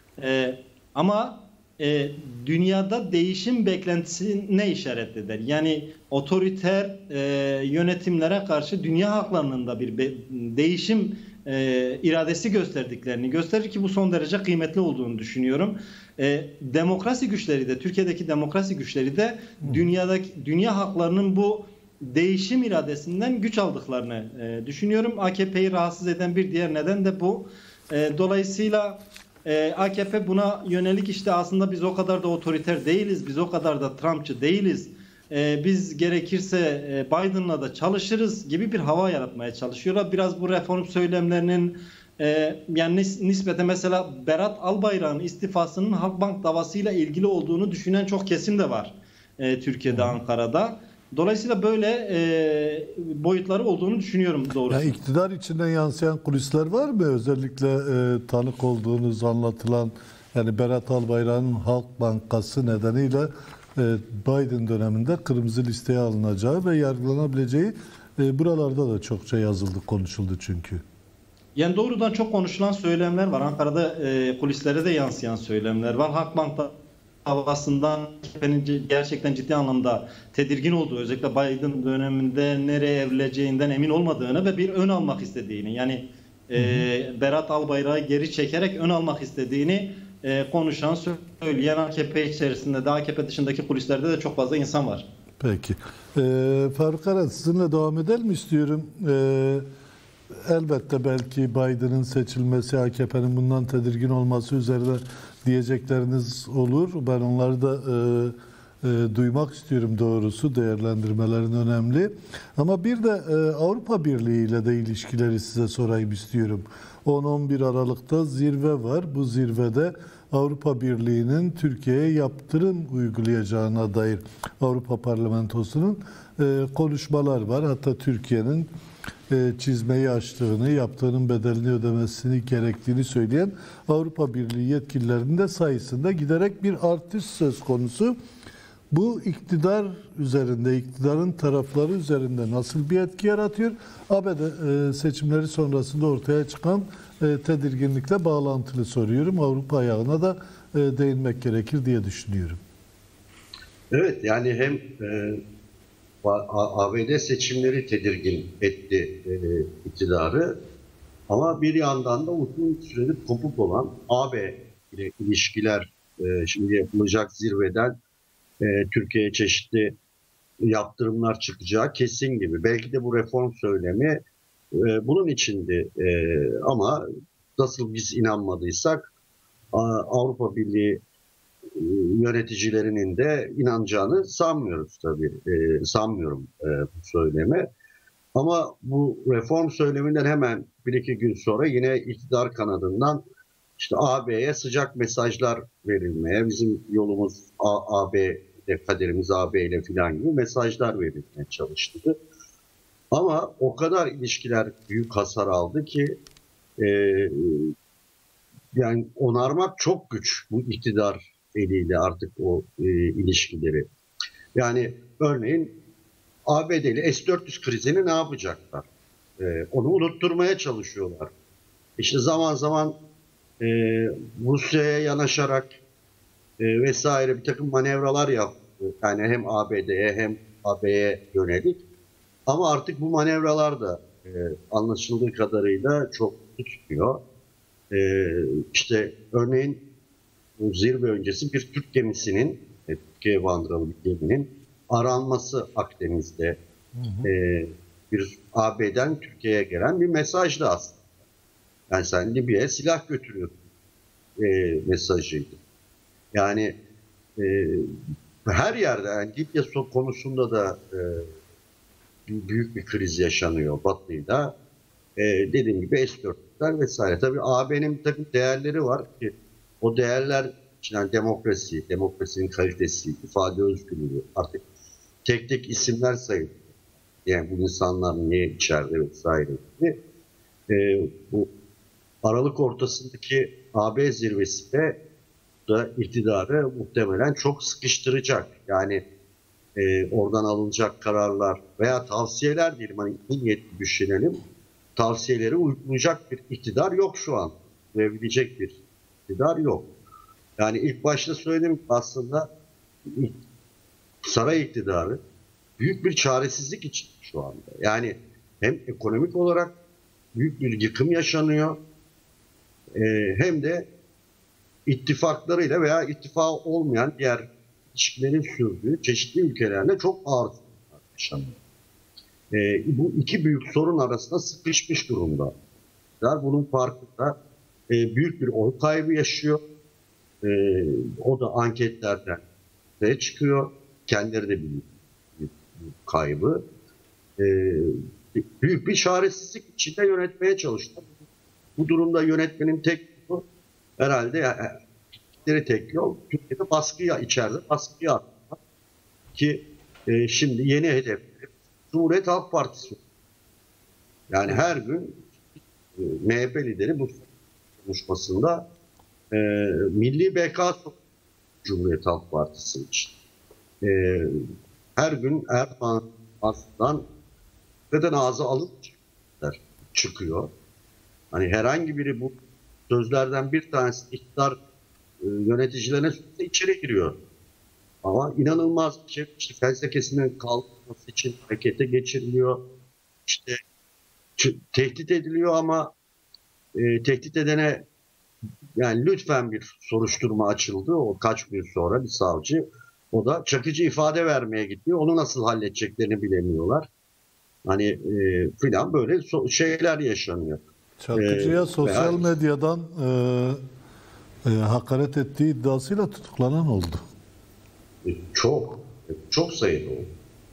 E, ama e, dünyada değişim beklentisine işaret eder. Yani otoriter e, yönetimlere karşı dünya halklarının da bir be, değişim e, iradesi gösterdiklerini gösterir ki bu son derece kıymetli olduğunu düşünüyorum. E, demokrasi güçleri de, Türkiye'deki demokrasi güçleri de dünyadaki dünya halklarının bu değişim iradesinden güç aldıklarını e, düşünüyorum. A K P'yi rahatsız eden bir diğer neden de bu. E, dolayısıyla Ee, A K P buna yönelik işte aslında biz o kadar da otoriter değiliz, biz o kadar da Trumpçı değiliz, ee, biz gerekirse e, Biden'la da çalışırız gibi bir hava yaratmaya çalışıyorlar. Biraz bu reform söylemlerinin e, yani nis nispete mesela Berat Albayrak'ın istifasının Halkbank davasıyla ilgili olduğunu düşünen çok kesim de var e, Türkiye'de, Ankara'da. Dolayısıyla böyle e, boyutları olduğunu düşünüyorum doğrusu. Yani iktidar içinden yansıyan kulisler var mı? Özellikle e, tanık olduğunuz anlatılan, yani Berat Albayrak'ın Halk Bankası nedeniyle e, Biden döneminde kırmızı listeye alınacağı ve yargılanabileceği e, buralarda da çokça yazıldı, konuşuldu çünkü. Yani doğrudan çok konuşulan söylemler var. Ankara'da e, kulislere de yansıyan söylemler var. Halkbank'ta havasından gerçekten ciddi anlamda tedirgin olduğu, özellikle Biden döneminde nereye evrileceğinden emin olmadığını ve bir ön almak istediğini, yani e, Berat Albayrak'ı geri çekerek ön almak istediğini e, konuşan, söyleyen A K P içerisinde de A K P dışındaki kulislerde de çok fazla insan var. Peki. Ee, Faruk Arat, sizinle devam edelim istiyorum. Ee, elbette belki Biden'ın seçilmesi, A K P'nin bundan tedirgin olması üzerine diyecekleriniz olur. Ben onları da e, e, duymak istiyorum doğrusu. Değerlendirmelerin önemli. Ama bir de e, Avrupa Birliği ile de ilişkileri size sorayım istiyorum. on on bir Aralık'ta zirve var. Bu zirvede Avrupa Birliği'nin Türkiye'ye yaptırım uygulayacağına dair Avrupa Parlamentosu'nun e, konuşmalar var. Hatta Türkiye'nin e, çizmeyi açtığını, yaptığının bedelini ödemesini gerektiğini söyleyen Avrupa Birliği yetkililerinin de sayısında giderek bir artış söz konusu. Bu iktidar üzerinde, iktidarın tarafları üzerinde nasıl bir etki yaratıyor? A B D e, seçimleri sonrasında ortaya çıkan e, tedirginlikle bağlantılı soruyorum. Avrupa ayağına da e, değinmek gerekir diye düşünüyorum. Evet, yani hem e, A B D seçimleri tedirgin etti e, iktidarı, Ama bir yandan da uzun süredir kopuk olan A B ile ilişkiler, e, şimdi yapılacak zirveden e, Türkiye'ye çeşitli yaptırımlar çıkacağı kesin gibi. Belki de bu reform söylemi e, bunun içindi. E, ama nasıl biz inanmadıysak Avrupa Birliği e, yöneticilerinin de inanacağını sanmıyoruz tabii. E, sanmıyorum e, bu söyleme. Ama bu reform söyleminden hemen bir iki gün sonra yine iktidar kanadından işte A B'ye sıcak mesajlar verilmeye, bizim yolumuz A, AB ile, kaderimiz A B ile filan gibi mesajlar verilmeye çalıştı. Ama o kadar ilişkiler büyük hasar aldı ki e, yani onarmak çok güç bu iktidar eliyle artık o e, ilişkileri. Yani örneğin A B D ile S dört yüz krizini ne yapacaklar? Ee, onu unutturmaya çalışıyorlar. İşte zaman zaman e, Rusya'ya yanaşarak e, vesaire bir takım manevralar yaptı. Yani hem A B D'ye hem A B'ye yönelik. Ama artık bu manevralar da e, anlaşıldığı kadarıyla çok tutmuyor. E, işte örneğin bu zirve öncesi bir Türk gemisinin, e, Türkiye bandıralı bir geminin aranması Akdeniz'de, hı hı. E, bir A B'den Türkiye'ye gelen bir mesajdı aslında. Yani sen Libya'ya silah götürüyordun e, mesajıydı. Yani e, her yerde, yani Libya konusunda da e, büyük bir kriz yaşanıyor Batı'yla. E, dediğim gibi S dörtler vesaire. Tabii A B'nin bir takım değerleri var ki o değerler, yani demokrasi, demokrasinin kalitesi, ifade özgürlüğü, artık tek tek isimler sayılıyor. Yani bu insanlar niye içeride vesaire gibi. Ee, bu Aralık ortasındaki A B zirvesi de da iktidarı muhtemelen çok sıkıştıracak. Yani e, oradan alınacak kararlar veya tavsiyeler diyelim, hani iyi niyetli düşünelim, tavsiyeleri uygulayacak bir iktidar yok şu an. Verebilecek bir iktidar yok. Yani ilk başta söyledim aslında saray iktidarı büyük bir çaresizlik için şu anda. Yani hem ekonomik olarak büyük bir yıkım yaşanıyor, e, hem de ittifaklarıyla veya ittifakı olmayan diğer ilişkilerin sürdüğü çeşitli ülkelerle çok ağır yaşanıyor. E, bu iki büyük sorun arasında sıkışmış durumda. Bunun farkında e, büyük bir oy kaybı yaşıyor. E, o da anketlerden de çıkıyor. Kendileri de biliyor kaybı. E, büyük bir çaresizlik içinde yönetmeye çalıştı. Bu durumda yönetmenin tek yolu herhalde yani, tek yol Türkiye'de baskıya, içeride baskıya atmak ki e, şimdi yeni hedef Cumhuriyet Halk Partisi. Yani her gün e, M H P lideri bu konuşmasında e, milli beka Cumhuriyet Halk Partisi için. E, her gün Erdoğan'dan neden ağza alıp çıkıyor. Hani herhangi biri bu sözlerden bir tanesi iktidar e, yöneticilerine içeri giriyor. Ama inanılmaz bir şey. İşte felsefesinin kaldırılması için harekete geçiriliyor. İşte tehdit ediliyor ama e, tehdit edene yani lütfen bir soruşturma açıldı. O kaç gün sonra bir savcı. O da çakıcı ifade vermeye gidiyor. Onu nasıl halledeceklerini bilemiyorlar. Hani e, filan böyle so şeyler yaşanıyor. Çakıcı'ya ee, sosyal veya... medyadan e, e, hakaret ettiği iddiasıyla tutuklanan oldu. E, çok, çok sayıda oldu.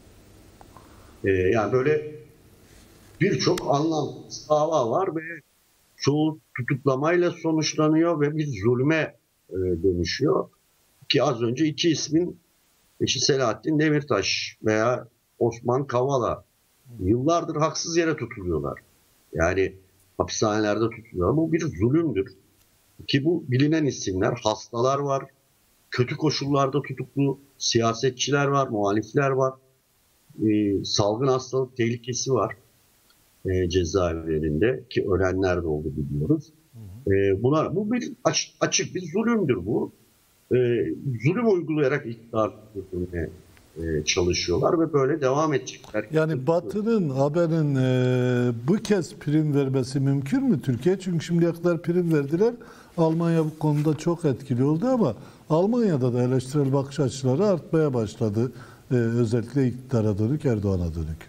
E, yani böyle birçok anlamsız dava var ve çoğu tutuklamayla sonuçlanıyor ve bir zulme e, dönüşüyor. Ki az önce iki ismin eşi Selahattin Demirtaş veya Osman Kavala yıllardır haksız yere tutuluyorlar. Yani hapishanelerde tutuluyor. Bu bir zulümdür. Ki bu bilinen isimler, hastalar var, kötü koşullarda tutuklu siyasetçiler var, muhalifler var, e, salgın hastalık tehlikesi var e, cezaevlerinde ki ölenler de oldu biliyoruz. E, buna, bu bir aç, açık bir zulümdür bu. E, zulüm uygulayarak iktidar e, çalışıyorlar ve böyle devam edecekler. Yani Batı'nın, A B D'nin e, bu kez prim vermesi mümkün mü Türkiye? Çünkü şimdiye kadar prim verdiler. Almanya bu konuda çok etkili oldu ama Almanya'da da eleştirel bakış açıları artmaya başladı. E, özellikle iktidara dönük, Erdoğan'a dönük.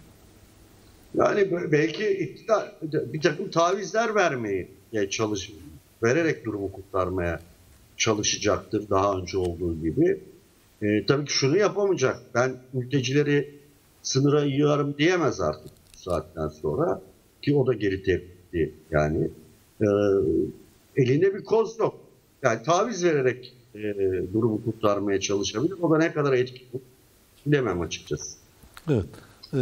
Yani belki iktidar bir takım tavizler vermeyi çalış, vererek durumu kurtarmaya çalışacaktır daha önce olduğu gibi. E, tabii ki şunu yapamayacak. Ben mültecileri sınıra yığarım diyemez artık bu saatten sonra. Ki o da geri tepti yani. E, elinde bir koz yok. Yani taviz vererek e, durumu kurtarmaya çalışabilir. O da ne kadar etkili bilemem açıkçası. Evet. E,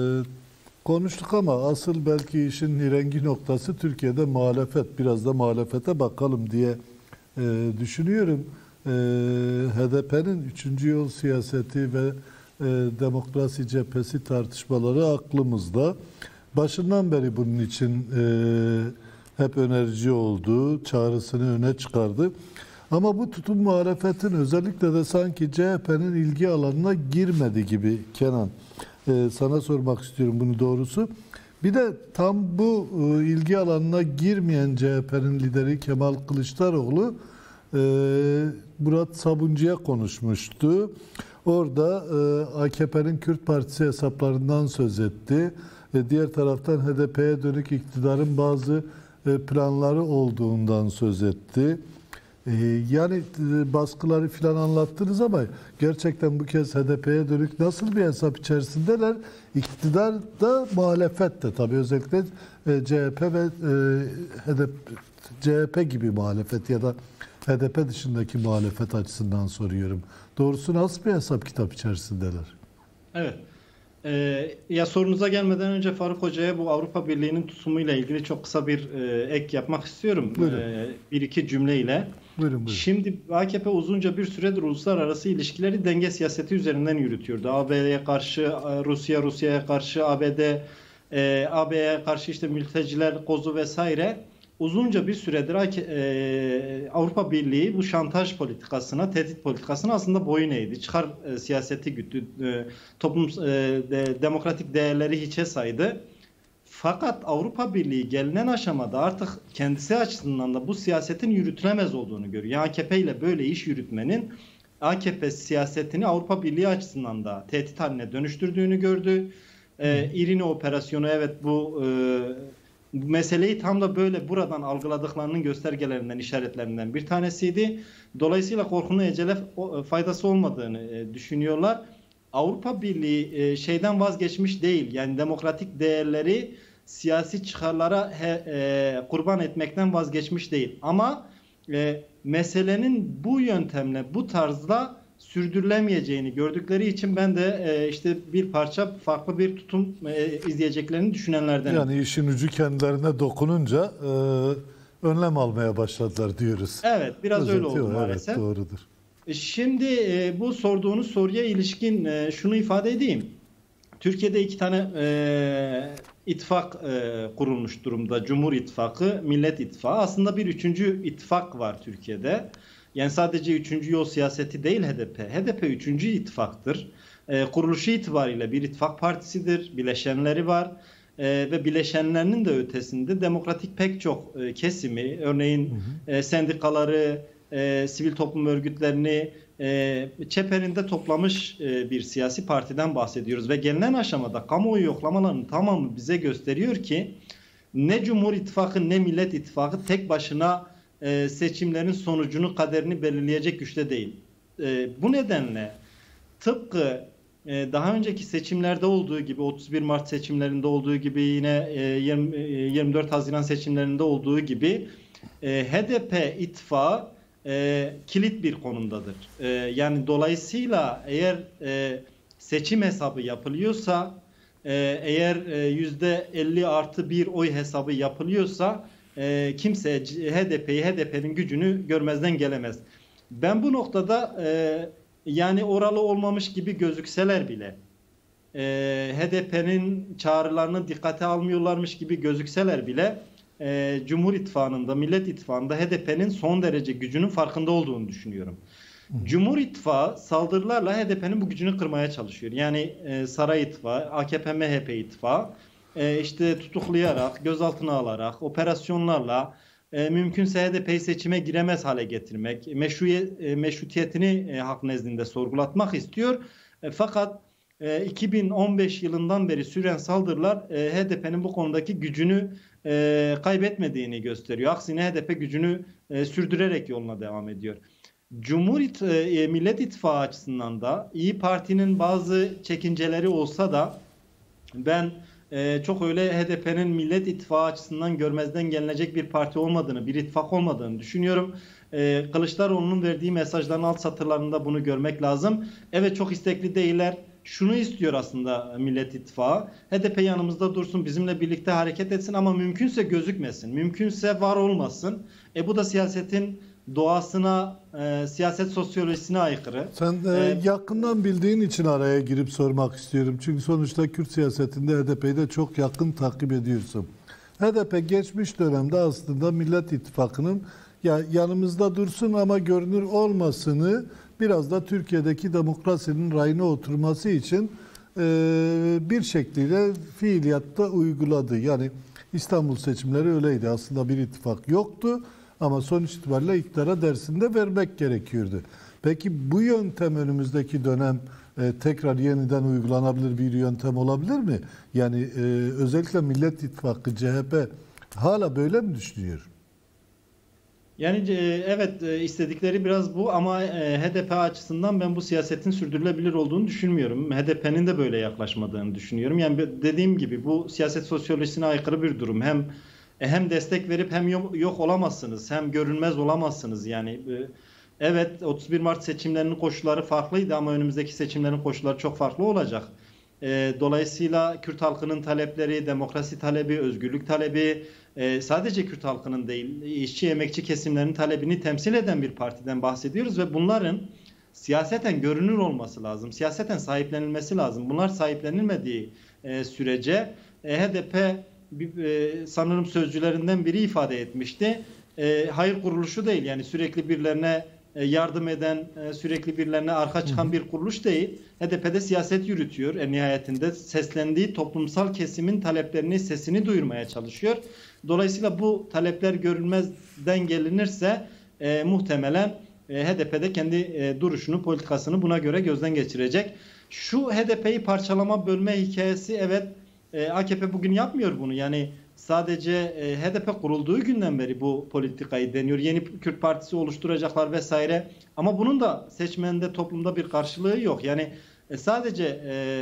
konuştuk ama asıl belki işin nirengi noktası Türkiye'de muhalefet. Biraz da muhalefete bakalım diye e, düşünüyorum. E, H D P'nin üçüncü yol siyaseti ve e, demokrasi cephesi tartışmaları aklımızda. Başından beri bunun için e, hep önerici oldu, çağrısını öne çıkardı. Ama bu tutum muhalefetin özellikle de sanki C H P'nin ilgi alanına girmedi gibi Kenan. E, sana sormak istiyorum bunu doğrusu. Bir de tam bu e, ilgi alanına girmeyen C H P'nin lideri Kemal Kılıçdaroğlu e, Murat Sabuncu'ya konuşmuştu. Orada e, A K P'nin Kürt Partisi hesaplarından söz etti. E, diğer taraftan H D P'ye dönük iktidarın bazı e, planları olduğundan söz etti. E, yani e, baskıları falan anlattınız ama gerçekten bu kez H D P'ye dönük nasıl bir hesap içerisindeler? İktidar da muhalefet de tabii özellikle e, C H P ve e, H D P, C H P gibi muhalefet ya da H D P dışındaki muhalefet açısından soruyorum. Doğrusu nasıl bir hesap kitap içerisindeler? Evet. Ee, ya sorunuza gelmeden önce Faruk Hoca'ya bu Avrupa Birliği'nin tutumuyla ilgili çok kısa bir e, ek yapmak istiyorum. E, bir iki cümleyle. Buyurun, buyurun. Şimdi A K P uzunca bir süredir uluslararası ilişkileri denge siyaseti üzerinden yürütüyordu. A B'ye karşı Rusya, Rusya'ya karşı A B D, e, A B'ye karşı işte mülteciler kozu vesaire. Uzunca bir süredir e, Avrupa Birliği bu şantaj politikasına, tehdit politikasına aslında boyun eğdi. Çıkar e, siyaseti güttü, e, toplum e, de, demokratik değerleri hiçe saydı. Fakat Avrupa Birliği gelinen aşamada artık kendisi açısından da bu siyasetin yürütülemez olduğunu görüyor. Yani A K P ile böyle iş yürütmenin A K P siyasetini Avrupa Birliği açısından da tehdit haline dönüştürdüğünü gördü. E, İrini operasyonu evet bu e, Bu meseleyi tam da böyle buradan algıladıklarının göstergelerinden, işaretlerinden bir tanesiydi. Dolayısıyla korkunun ecele faydası olmadığını düşünüyorlar. Avrupa Birliği şeyden vazgeçmiş değil. Yani demokratik değerleri siyasi çıkarlara kurban etmekten vazgeçmiş değil. Ama meselenin bu yöntemle, bu tarzla sürdürülemeyeceğini gördükleri için ben de e, işte bir parça farklı bir tutum e, izleyeceklerini düşünenlerdenim. Yani işin ucu kendilerine dokununca e, önlem almaya başladılar diyoruz. Evet, biraz Özetiyor, öyle oldu maalesef. Evet, doğrudur. Şimdi e, bu sorduğunuz soruya ilişkin e, şunu ifade edeyim. Türkiye'de iki tane e, ittifak e, kurulmuş durumda. Cumhur İttifakı, Millet İttifakı. Aslında bir üçüncü ittifak var Türkiye'de. Yani sadece üçüncü yol siyaseti değil H D P. H D P üçüncü ittifaktır. E, kuruluşu itibariyle bir ittifak partisidir. Bileşenleri var. E, ve bileşenlerinin de ötesinde demokratik pek çok e, kesimi, örneğin hı hı. E, sendikaları, e, sivil toplum örgütlerini e, çeperinde toplamış e, bir siyasi partiden bahsediyoruz. Ve gelinen aşamada kamuoyu yoklamalarının tamamı bize gösteriyor ki ne Cumhur İttifakı ne Millet İttifakı tek başına seçimlerin sonucunu, kaderini belirleyecek güçte değil. Bu nedenle tıpkı daha önceki seçimlerde olduğu gibi, otuz bir Mart seçimlerinde olduğu gibi, yine yirmi dört Haziran seçimlerinde olduğu gibi H D P ittifakı kilit bir konumdadır. Yani dolayısıyla eğer seçim hesabı yapılıyorsa, eğer yüzde elli artı bir oy hesabı yapılıyorsa E, kimse H D P'yi, H D P'nin gücünü görmezden gelemez. Ben bu noktada e, yani oralı olmamış gibi gözükseler bile e, H D P'nin çağrılarını dikkate almıyorlarmış gibi gözükseler bile e, Cumhur İttifakı'nda, Millet İttifakı'nda H D P'nin son derece gücünün farkında olduğunu düşünüyorum. Cumhur İttifakı saldırılarla H D P'nin bu gücünü kırmaya çalışıyor. Yani e, Saray İttifakı, A K P M H P İttifakı e, işte tutuklayarak, gözaltına alarak, operasyonlarla e, mümkünse H D P'yi seçime giremez hale getirmek, meşruiye, e, meşrutiyetini e, halk nezdinde sorgulatmak istiyor. E, fakat e, iki bin on beş yılından beri süren saldırılar e, H D P'nin bu konudaki gücünü e, kaybetmediğini gösteriyor. Aksine H D P gücünü e, sürdürerek yoluna devam ediyor. Cumhur İt e, Millet İttifakı açısından da İyi Parti'nin bazı çekinceleri olsa da ben e, çok öyle H D P'nin Millet İttifakı açısından görmezden gelinecek bir parti olmadığını, bir ittifak olmadığını düşünüyorum. E, Kılıçdaroğlu'nun verdiği mesajların alt satırlarında bunu görmek lazım. Evet, çok istekli değiller. Şunu istiyor aslında Millet İttifakı. H D P yanımızda dursun, bizimle birlikte hareket etsin ama mümkünse gözükmesin. Mümkünse var olmasın. E bu da siyasetin doğasına, e, siyaset sosyolojisine aykırı. Sen e, ee, yakından bildiğin için araya girip sormak istiyorum. Çünkü sonuçta Kürt siyasetinde H D P'yi de çok yakın takip ediyorsun. H D P geçmiş dönemde aslında Millet İttifakı'nın ya yanımızda dursun ama görünür olmasını biraz da Türkiye'deki demokrasinin rayına oturması için e, bir şekliyle fiiliyatta uyguladı. Yani İstanbul seçimleri öyleydi. Aslında bir ittifak yoktu. Ama sonuç itibariyle iktidara dersinde vermek gerekiyordu. Peki bu yöntem önümüzdeki dönem e, tekrar yeniden uygulanabilir bir yöntem olabilir mi? Yani e, özellikle Millet İttifakı, C H P hala böyle mi düşünüyor? Yani e, evet e, istedikleri biraz bu ama e, H D P açısından ben bu siyasetin sürdürülebilir olduğunu düşünmüyorum. H D P'nin de böyle yaklaşmadığını düşünüyorum. Yani dediğim gibi bu siyaset sosyolojisine aykırı bir durum. Hem hem destek verip hem yok olamazsınız, hem görünmez olamazsınız. Yani evet, otuz bir Mart seçimlerinin koşulları farklıydı ama önümüzdeki seçimlerin koşulları çok farklı olacak. Dolayısıyla Kürt halkının talepleri, demokrasi talebi, özgürlük talebi, sadece Kürt halkının değil, işçi, emekçi kesimlerinin talebini temsil eden bir partiden bahsediyoruz ve bunların siyaseten görünür olması lazım, siyaseten sahiplenilmesi lazım. Bunlar sahiplenilmediği sürece H D P sanırım sözcülerinden biri ifade etmişti. E, hayır kuruluşu değil, yani sürekli birilerine yardım eden, sürekli birilerine arka çıkan bir kuruluş değil. H D P'de siyaset yürütüyor. En nihayetinde seslendiği toplumsal kesimin taleplerini, sesini duyurmaya çalışıyor. Dolayısıyla bu talepler görülmezden gelinirse e, muhtemelen e, H D P'de kendi e, duruşunu, politikasını buna göre gözden geçirecek. Şu H D P'yi parçalama, bölme hikayesi, evet, A K P bugün yapmıyor bunu. Yani sadece H D P kurulduğu günden beri bu politikayı deniyor. Yeni Kürt Partisi oluşturacaklar vesaire. Ama bunun da seçmende, toplumda bir karşılığı yok. Yani sadece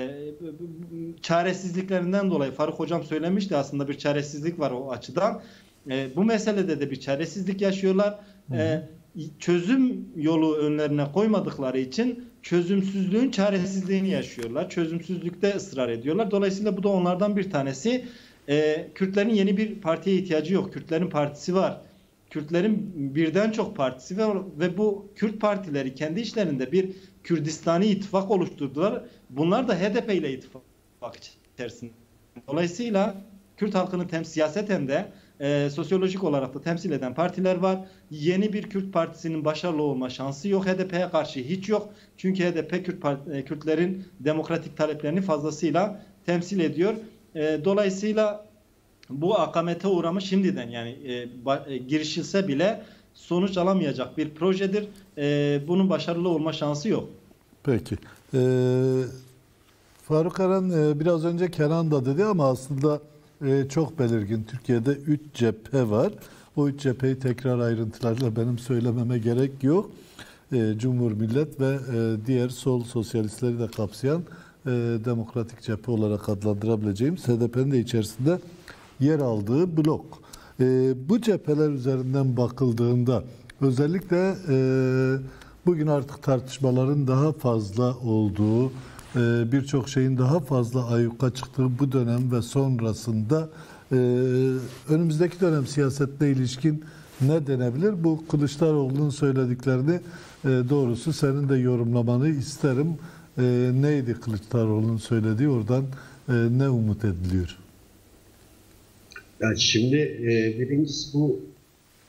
çaresizliklerinden dolayı, Faruk Hocam söylemişti, aslında bir çaresizlik var o açıdan. Bu meselede de bir çaresizlik yaşıyorlar. Hı hı. Çözüm yolu önlerine koymadıkları için çözümsüzlüğün çaresizliğini yaşıyorlar. Çözümsüzlükte ısrar ediyorlar. Dolayısıyla bu da onlardan bir tanesi. Ee, Kürtlerin yeni bir partiye ihtiyacı yok. Kürtlerin partisi var. Kürtlerin birden çok partisi var ve bu Kürt partileri kendi içlerinde bir Kürdistani ittifak oluşturdular. Bunlar da H D P ile ittifak içerisinde. Dolayısıyla Kürt halkını tem siyaseten de e, sosyolojik olarak da temsil eden partiler var. Yeni bir Kürt partisinin başarılı olma şansı yok. H D P'ye karşı hiç yok. Çünkü H D P Kürt e, Kürtlerin demokratik taleplerini fazlasıyla temsil ediyor. E, dolayısıyla bu akamete uğramı şimdiden, yani e, ba, e, girişilse bile sonuç alamayacak bir projedir. E, bunun başarılı olma şansı yok. Peki. Ee, Faruk Eren e, biraz önce Kenan da dedi ama aslında e, çok belirgin. Türkiye'de üç cephe var. O üç cepheyi tekrar ayrıntılarla benim söylememe gerek yok. E, Cumhur Millet ve e, diğer sol sosyalistleri de kapsayan e, demokratik cephe olarak adlandırabileceğim H D P'nin de içerisinde yer aldığı blok. E, bu cepheler üzerinden bakıldığında özellikle e, bugün artık tartışmaların daha fazla olduğu, e, birçok şeyin daha fazla ayyuka çıktığı bu dönem ve sonrasında e, önümüzdeki dönem siyasetle ilişkin ne denebilir? Bu Kılıçdaroğlu'nun söylediklerini e, doğrusu senin de yorumlamanı isterim. E, neydi Kılıçdaroğlu'nun söylediği? Oradan e, ne umut ediliyor? Yani şimdi e, birincisi bu e,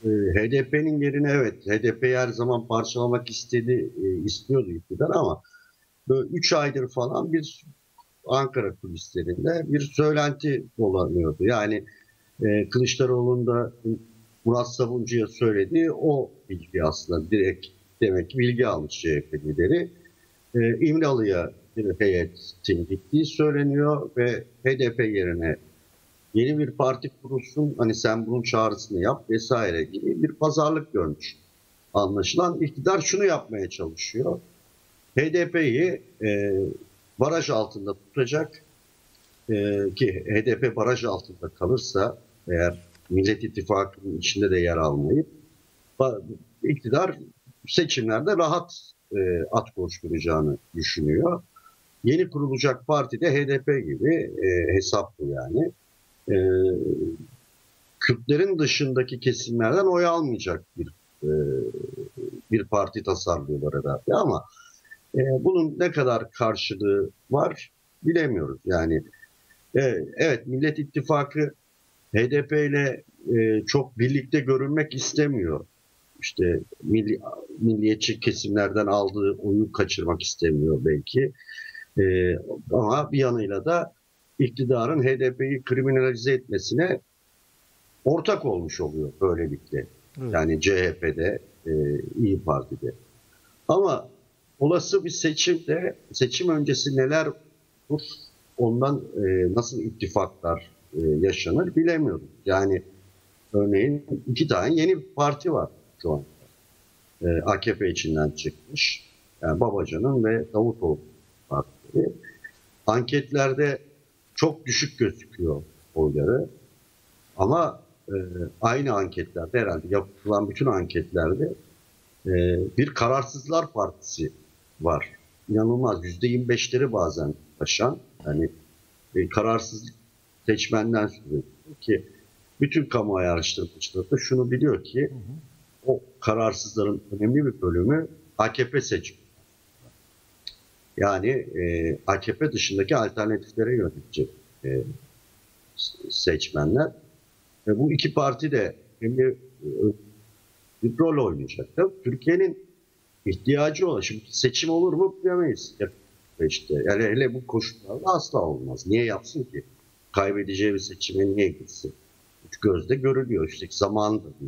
H D P'nin yerine evet, H D P'yi her zaman parçalamak istedi, e, istiyordu iktidar ama böyle üç aydır falan bir Ankara kulislerinde bir söylenti dolanıyordu. Yani e, Kılıçdaroğlu'nun da Murat Sabuncu'ya söylediği o bilgi aslında direkt demek ki bilgi almış C H P lideri. E, İmralı'ya bir heyetin gittiği söyleniyor ve H D P yerine yeni bir parti kurulsun, hani sen bunun çağrısını yap vesaire gibi bir pazarlık görmüş. Anlaşılan iktidar şunu yapmaya çalışıyor. H D P'yi e, baraj altında tutacak e, ki H D P baraj altında kalırsa eğer Millet İttifakı'nın içinde de yer almayıp iktidar seçimlerde rahat e, at koşturacağını düşünüyor. Yeni kurulacak parti de H D P gibi e, hesap bu yani. E, Kürtlerin dışındaki kesimlerden oy almayacak bir e, bir parti tasarlıyorlar herhalde ama e, bunun ne kadar karşılığı var bilemiyoruz. Yani e, evet, Millet İttifakı H D P ile e, çok birlikte görünmek istemiyor. İşte milli, milliyetçi kesimlerden aldığı oyu kaçırmak istemiyor belki. E, ama bir yanıyla da iktidarın H D P'yi kriminalize etmesine ortak olmuş oluyor böylelikle. Evet. Yani C H P'de, e, İYİ Parti'de. Ama olası bir seçimde, seçim öncesi neler olur, ondan e, nasıl ittifaklar e, yaşanır bilemiyorum. Yani örneğin iki tane yeni bir parti var şu an. E, A K P içinden çıkmış. Yani Babacan'ın ve Davutoğlu partileri. Anketlerde çok düşük gözüküyor oyları. Ama e, aynı anketlerde, herhalde yapılan bütün anketlerde e, bir kararsızlar partisi var. İnanılmaz. yüzde yirmi beşleri bazen taşan. Yani e, kararsız seçmenden söz ediyor ki bütün kamuoyu araştırmacıları da şunu biliyor ki hı hı. o kararsızların önemli bir bölümü A K P seçmeni. Yani e, A K P dışındaki alternatiflere yönelecek e, seçmenler. Ve bu iki parti de önemli bir rol oynayacak. Türkiye'nin ihtiyacı olan, şimdi seçim olur mu bilemeyiz. İşte, yani hele bu koşullarda asla olmaz. Niye yapsın ki? Kaybedeceği bir seçime niye gitsin? Üç gözle görülüyor. İşte zamanında değil.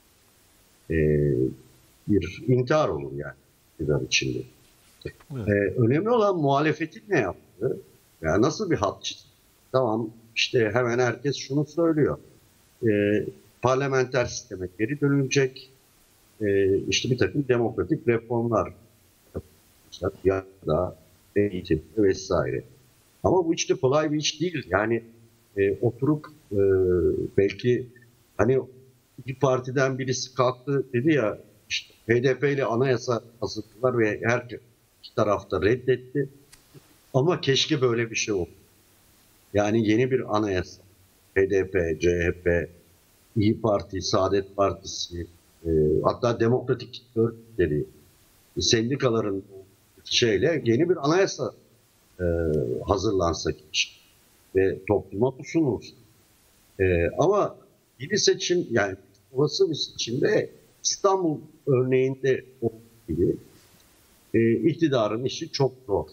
Ee, bir intihar olur yani iktidar içinde. Evet. Ee, önemli olan muhalefetin ne yaptığı. Yani nasıl bir hat çizdi? Tamam, işte hemen herkes şunu söylüyor. Ee, parlamenter sisteme geri dönülecek. Ee, işte bir takım demokratik reformlar yapacak ya da eğitim vesaire. Ama bu işte kolay bir iş değil. Yani e, oturup e, belki hani bir partiden birisi kalktı dedi ya, işte H D P ile anayasa hazırladılar ve her iki tarafta reddetti. Ama keşke böyle bir şey oldu. Yani yeni bir anayasa, H D P, C H P, İYİ Parti, Saadet Partisi, e, hatta demokratik örgütleri, sendikaların şeyle yeni bir anayasa e, hazırlansa ve topluma bu sunulsun. E, ama yeni seçim, yani olası bir seçimde İstanbul örneğinde olduğu gibi e, iktidarın işi çok zor.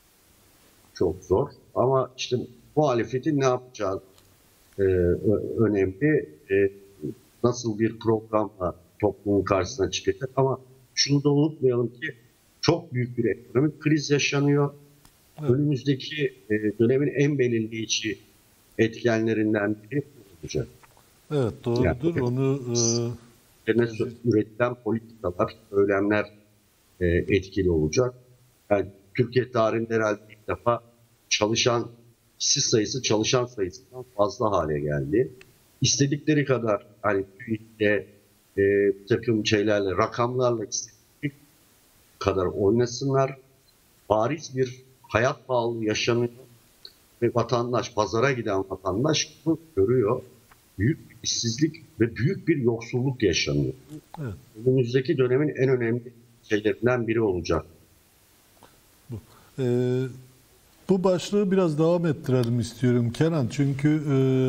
Çok zor. Ama işte muhalefetin ne yapacağı e, önemli. E, nasıl bir programla toplumun karşısına çıkacak. Ama şunu da unutmayalım ki çok büyük bir ekonomik kriz yaşanıyor. Evet. Önümüzdeki e, dönemin en belirleyici etkenlerinden biri olacak. Evet, doğrudur. Yani, onu e, üretilen politikalar, söylemler e, etkili olacak. Yani Türkiye tarihinde herhalde ilk defa çalışan işsiz sayısı çalışan sayısından fazla hale geldi. İstedikleri kadar hani TÜİK'te e, bir takım şeylerle, rakamlarla istedikleri kadar oynasınlar. Bariz bir hayat pahalılığı yaşanıyor ve vatandaş, pazara giden vatandaş bunu görüyor. Büyük bir işsizlik ve büyük bir yoksulluk yaşanıyor. Evet. Önümüzdeki dönemin en önemli şeylerinden biri olacak. Bu, e, bu başlığı biraz devam ettirelim istiyorum Kenan. Çünkü e,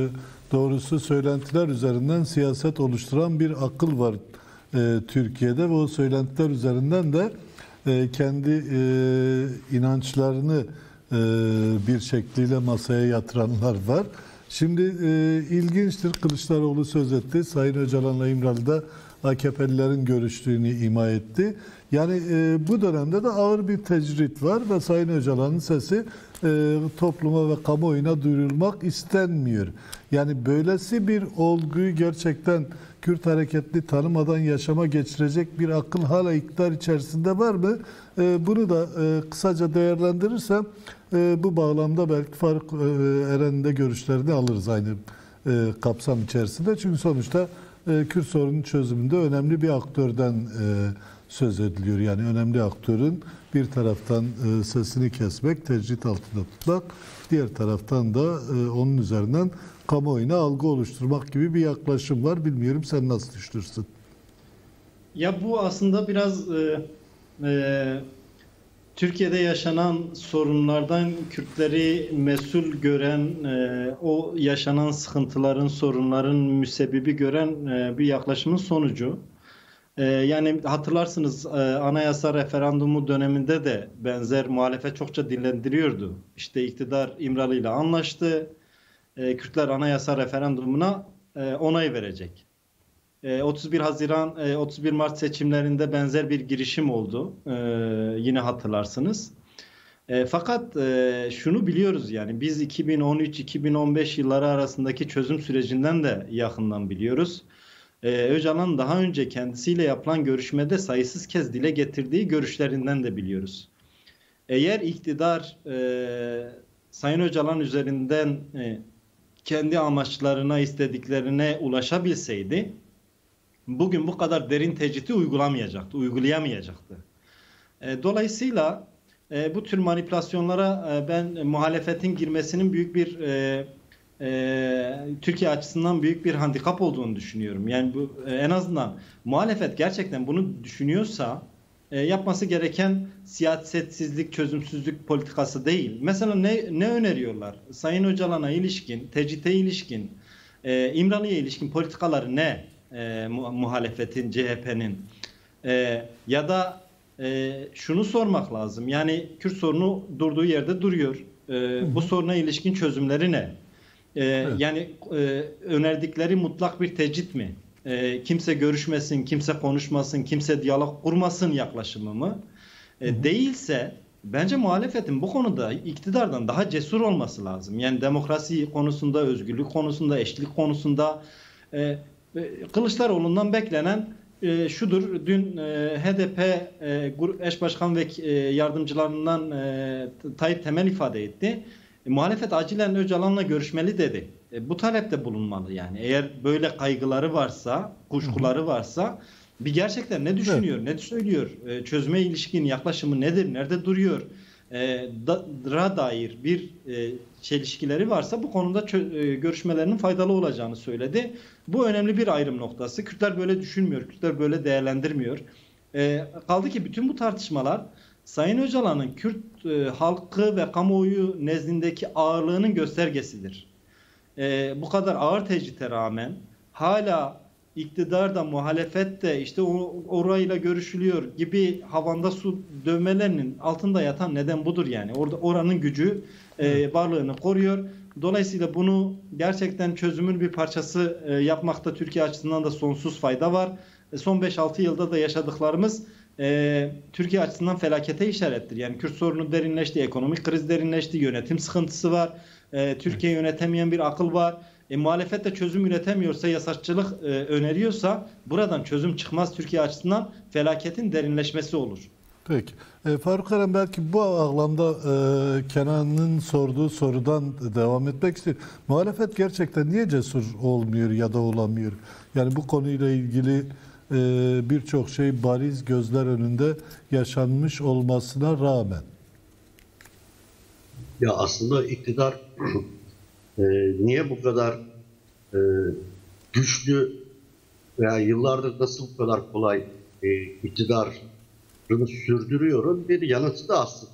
doğrusu söylentiler üzerinden siyaset oluşturan bir akıl var e, Türkiye'de ve o söylentiler üzerinden de e, kendi e, inançlarını e, bir şekliyle masaya yatıranlar var. Şimdi e, ilginçtir, Kılıçdaroğlu söz etti. Sayın Öcalan'la İmralı'da A K P'lilerin görüştüğünü ima etti. Yani e, bu dönemde de ağır bir tecrit var ve Sayın Öcalan'ın sesi e, topluma ve kamuoyuna duyurulmak istenmiyor. Yani böylesi bir olguyu gerçekten Kürt hareketli tanımadan yaşama geçirecek bir akıl hala iktidar içerisinde var mı? E, bunu da e, kısaca değerlendirirsem e, bu bağlamda belki Faruk e, Eren'in de görüşlerini alırız aynı e, kapsam içerisinde. Çünkü sonuçta e, Kürt sorunun çözümünde önemli bir aktörden e, söz ediliyor. Yani önemli aktörün bir taraftan e, sesini kesmek, tecrit altında tutmak, diğer taraftan da e, onun üzerinden kamuoyuna algı oluşturmak gibi bir yaklaşım var. Bilmiyorum, sen nasıl düşünürsün? Ya bu aslında biraz e, e, Türkiye'de yaşanan sorunlardan Kürtleri mesul gören, e, o yaşanan sıkıntıların, sorunların müsebbibi gören e, bir yaklaşımın sonucu. E, yani hatırlarsınız e, anayasa referandumu döneminde de benzer muhalefet çokça dillendiriyordu. İşte iktidar İmralı ile anlaştı. E, Kürtler anayasa referandumuna e, onay verecek. E, otuz bir Haziran, e, otuz bir Mart seçimlerinde benzer bir girişim oldu. E, yine hatırlarsınız. E, fakat e, şunu biliyoruz, yani biz iki bin on üç iki bin on beş yılları arasındaki çözüm sürecinden de yakından biliyoruz. E, Öcalan daha önce kendisiyle yapılan görüşmede sayısız kez dile getirdiği görüşlerinden de biliyoruz. Eğer iktidar e, Sayın Öcalan üzerinden e, kendi amaçlarına, istediklerine ulaşabilseydi, bugün bu kadar derin tecriti uygulamayacaktı, uygulayamayacaktı. E, dolayısıyla e, bu tür manipülasyonlara e, ben muhalefetin girmesinin büyük bir e, e, Türkiye açısından büyük bir handikap olduğunu düşünüyorum. Yani bu e, en azından muhalefet gerçekten bunu düşünüyorsa e, yapması gereken siyasetsizlik, çözümsüzlük politikası değil. Mesela ne, ne öneriyorlar? Sayın Öcalan'a ilişkin, tecrite ilişkin, e, İmralı'ya ilişkin politikaları ne? E, muhalefetin, C H P'nin e, ya da e, şunu sormak lazım. Yani Kürt sorunu durduğu yerde duruyor. E, hı hı. Bu soruna ilişkin çözümleri ne? E, evet. Yani e, önerdikleri mutlak bir tecrit mi? E, kimse görüşmesin, kimse konuşmasın, kimse diyalog kurmasın yaklaşımı mı? E, hı hı. Değilse bence muhalefetin bu konuda iktidardan daha cesur olması lazım. Yani demokrasi konusunda, özgürlük konusunda, eşitlik konusunda e, Kılıçdaroğlu'ndan beklenen e, şudur. Dün e, H D P e, eş başkan ve e, yardımcılarından e, Tayyip Temel ifade etti. E, muhalefet acilen Öcalan'la görüşmeli dedi. E, bu talepte bulunmalı yani. Eğer böyle kaygıları varsa, kuşkuları varsa bir gerçekten ne düşünüyor, evet. ne söylüyor, e, çözüme ilişkin yaklaşımı nedir, nerede duruyor, e, da, dair bir e, çelişkileri varsa bu konuda e, görüşmelerinin faydalı olacağını söyledi. Bu önemli bir ayrım noktası. Kürtler böyle düşünmüyor, Kürtler böyle değerlendirmiyor. E, kaldı ki bütün bu tartışmalar Sayın Öcalan'ın Kürt e, halkı ve kamuoyu nezdindeki ağırlığının göstergesidir. E, bu kadar ağır tecrite rağmen hala iktidar da muhalefet de işte orayla görüşülüyor gibi havanda su dövmelerinin altında yatan neden budur yani. Orada oranın gücü e, varlığını koruyor. Dolayısıyla bunu gerçekten çözümün bir parçası e, yapmakta Türkiye açısından da sonsuz fayda var. E, son beş altı yılda da yaşadıklarımız e, Türkiye açısından felakete işarettir. Yani Kürt sorunu derinleşti, ekonomik kriz derinleşti, yönetim sıkıntısı var. E, Türkiye yönetemeyen bir akıl var. E, muhalefet de çözüm üretemiyorsa, yasakçılık e, öneriyorsa buradan çözüm çıkmaz. Türkiye açısından felaketin derinleşmesi olur. Peki. E, Faruk Eren, belki bu anlamda e, Kenan'ın sorduğu sorudan devam etmek istiyorum. Muhalefet gerçekten niye cesur olmuyor ya da olamıyor? Yani bu konuyla ilgili e, birçok şey bariz gözler önünde yaşanmış olmasına rağmen. Ya aslında iktidar e, niye bu kadar e, güçlü veya yıllardır nasıl bu kadar kolay e, iktidarını sürdürüyorun bir yanıtı da aslında.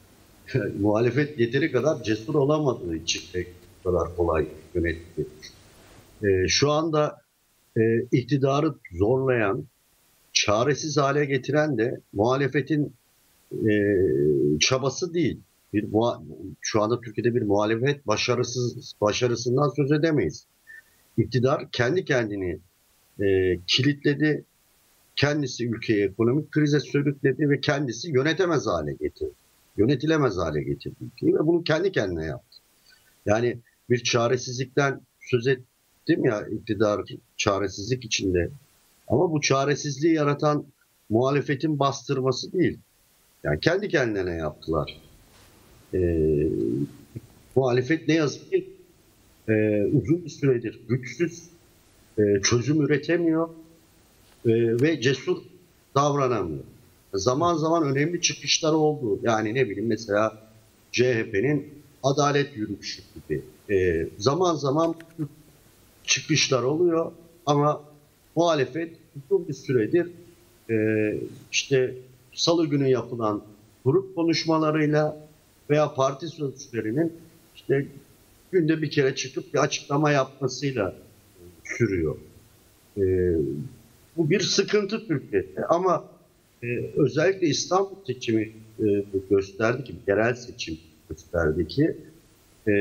Yani, muhalefet yeteri kadar cesur olamadığı için bu kadar kolay yönetti. E, şu anda e, iktidarı zorlayan, çaresiz hale getiren de muhalefetin e, çabası değil. Bir şu anda Türkiye'de bir muhalefet başarısız başarısından söz edemeyiz. İktidar kendi kendini e, kilitledi, kendisi ülkeyi ekonomik krize sürükledi ve kendisi yönetemez hale getirdi. Yönetilemez hale getirdi ülkeyi ve bunu kendi kendine yaptı. Yani bir çaresizlikten söz ettim ya, iktidar çaresizlik içinde. Ama bu çaresizliği yaratan muhalefetin bastırması değil. Yani kendi kendine yaptılar. Ee, muhalefet ne yazık ki e, uzun bir süredir güçsüz, e, çözüm üretemiyor e, ve cesur davranamıyor. Zaman zaman önemli çıkışlar oldu. Yani ne bileyim, mesela C H P'nin adalet yürüyüşü gibi. E, zaman zaman çıkışlar oluyor ama muhalefet uzun bir süredir e, işte Salı günü yapılan grup konuşmalarıyla veya parti sözcülerinin işte günde bir kere çıkıp bir açıklama yapmasıyla sürüyor. E, bu bir sıkıntı Türkiye'de ama e, özellikle İstanbul seçimi e, gösterdi ki, yerel seçim gösterdi ki e,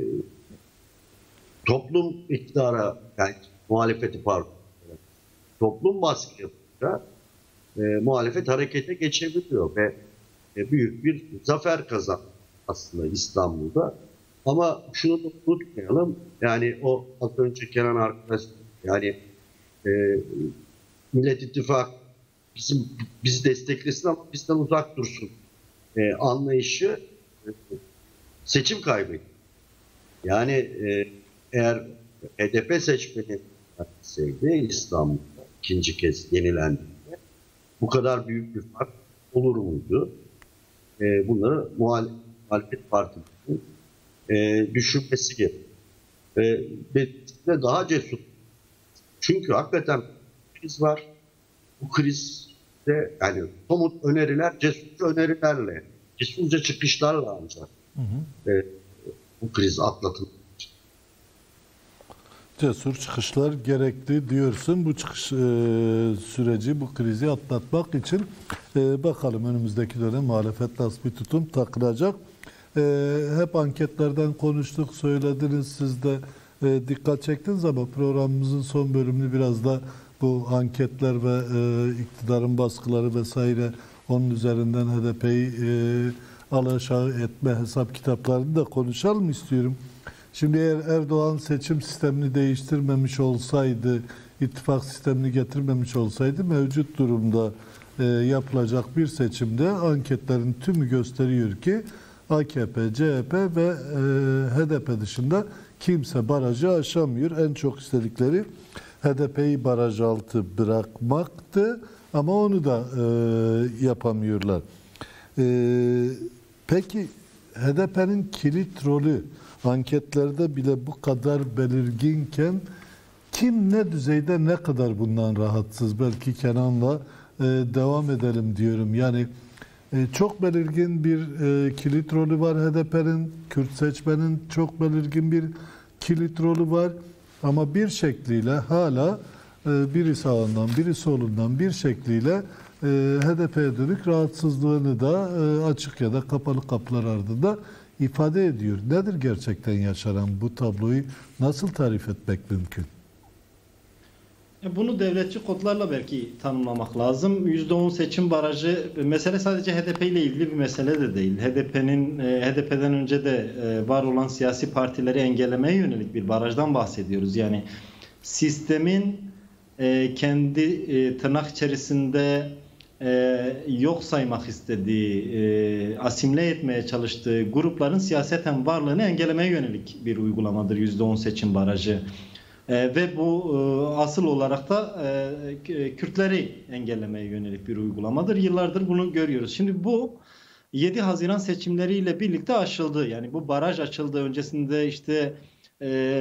toplum iktidara, yani muhalefeti pardon, toplum baskı yapınca e, muhalefet harekete geçebiliyor ve e, büyük bir zafer kazandı aslında İstanbul'da. Ama şunu da unutmayalım, yani o az önce Kenan arkadaş, yani e, Millet İttifakı bizim bizi desteklesin ama bizden uzak dursun e, anlayışı e, seçim kaybetti. Yani e, eğer H D P seçmeni sevdi İstanbul'da ikinci kez yenilendiğinde bu kadar büyük bir fark olur muydu? E, bunları muhal muhalefet partilerinin e, düşünmesi gerekiyor. E, ve daha cesur. Çünkü hakikaten bir kriz var. Bu krizde yani somut öneriler, cesur önerilerle, cesurca çıkışlarla ancak hı hı. E, bu kriz atlatılır. Cesur çıkışlar gerekli diyorsun. Bu çıkış e, süreci, bu krizi atlatmak için e, bakalım önümüzdeki dönem muhalefet nasıl bir tutum takılacak. E, hep anketlerden konuştuk, söylediniz, siz de e, dikkat çektiniz ama programımızın son bölümünü biraz da bu anketler ve e, iktidarın baskıları vesaire, onun üzerinden H D P'yi e, alaşağı etme hesap kitaplarını da konuşalım istiyorum. Şimdi eğer Erdoğan seçim sistemini değiştirmemiş olsaydı, ittifak sistemini getirmemiş olsaydı mevcut durumda e, yapılacak bir seçimde anketlerin tümü gösteriyor ki A K P, C H P ve e, H D P dışında kimse barajı aşamıyor. En çok istedikleri H D P'yi baraj altı bırakmaktı ama onu da e, yapamıyorlar. E, peki H D P'nin kilit rolü anketlerde bile bu kadar belirginken kim ne düzeyde, ne kadar bundan rahatsız? Belki Kenan'la e, devam edelim diyorum. Yani e, çok belirgin bir e, kilit rolü var H D P'nin, Kürt seçmenin çok belirgin bir kilit rolü var. Ama bir şekliyle hala e, biri sağından, biri solundan bir şekliyle e, H D P'ye dönük rahatsızlığını da e, açık ya da kapalı kapılar ardında ifade ediyor. Nedir gerçekten yaşanan bu tabloyu nasıl tarif etmek mümkün? Bunu devletçi kodlarla belki tanımlamak lazım. yüzde on seçim barajı mesele sadece H D P ile ilgili bir mesele de değil. H D P'nin H D P'den önce de var olan siyasi partileri engellemeye yönelik bir barajdan bahsediyoruz. Yani sistemin kendi tırnak içerisinde yok saymak istediği, asimile etmeye çalıştığı grupların siyaseten varlığını engellemeye yönelik bir uygulamadır yüzde on seçim barajı. Ee, ve bu e, asıl olarak da e, Kürtleri engellemeye yönelik bir uygulamadır. Yıllardır bunu görüyoruz. Şimdi bu yedi Haziran seçimleriyle birlikte aşıldı. Yani bu baraj açıldı. Öncesinde işte e,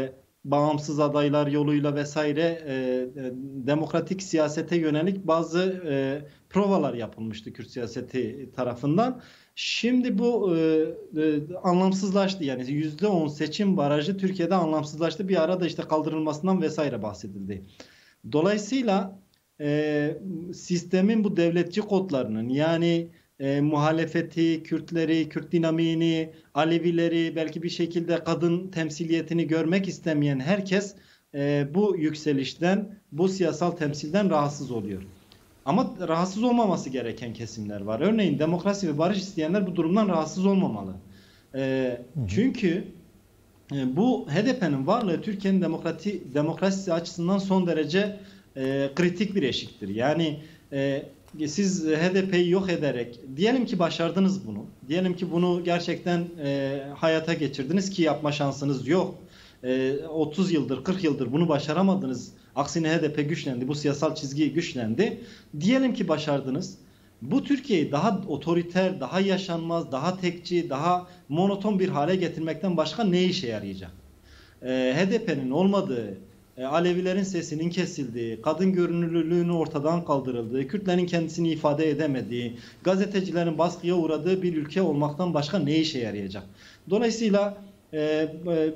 bağımsız adaylar yoluyla vesaire e, e, demokratik siyasete yönelik bazı e, provalar yapılmıştı Kürt siyaseti tarafından. Şimdi bu e, e, anlamsızlaştı. Yani yüzde on seçim barajı Türkiye'de anlamsızlaştı. Bir arada işte kaldırılmasından vesaire bahsedildi. Dolayısıyla e, sistemin bu devletçi kodlarının, yani e, muhalefeti, Kürtleri, Kürt dinamiğini, Alevileri, belki bir şekilde kadın temsiliyetini görmek istemeyen herkes e, bu yükselişten, bu siyasal temsilden rahatsız oluyor. Ama rahatsız olmaması gereken kesimler var. Örneğin demokrasi ve barış isteyenler bu durumdan rahatsız olmamalı. E, çünkü e, bu H D P'nin varlığı Türkiye'nin demokrati, demokrasisi açısından son derece e, kritik bir eşiktir. Yani e, siz H D P'yi yok ederek, diyelim ki başardınız bunu, diyelim ki bunu gerçekten e, hayata geçirdiniz ki yapma şansınız yok. E, otuz yıldır, kırk yıldır bunu başaramadınız. Aksine H D P güçlendi, bu siyasal çizgi güçlendi. Diyelim ki başardınız. Bu Türkiye'yi daha otoriter, daha yaşanmaz, daha tekçi, daha monoton bir hale getirmekten başka ne işe yarayacak? E, H D P'nin olmadığı, e, Alevilerin sesinin kesildiği, kadın görünürlüğünün ortadan kaldırıldığı, Kürtlerin kendisini ifade edemediği, gazetecilerin baskıya uğradığı bir ülke olmaktan başka ne işe yarayacak? Dolayısıyla e, e,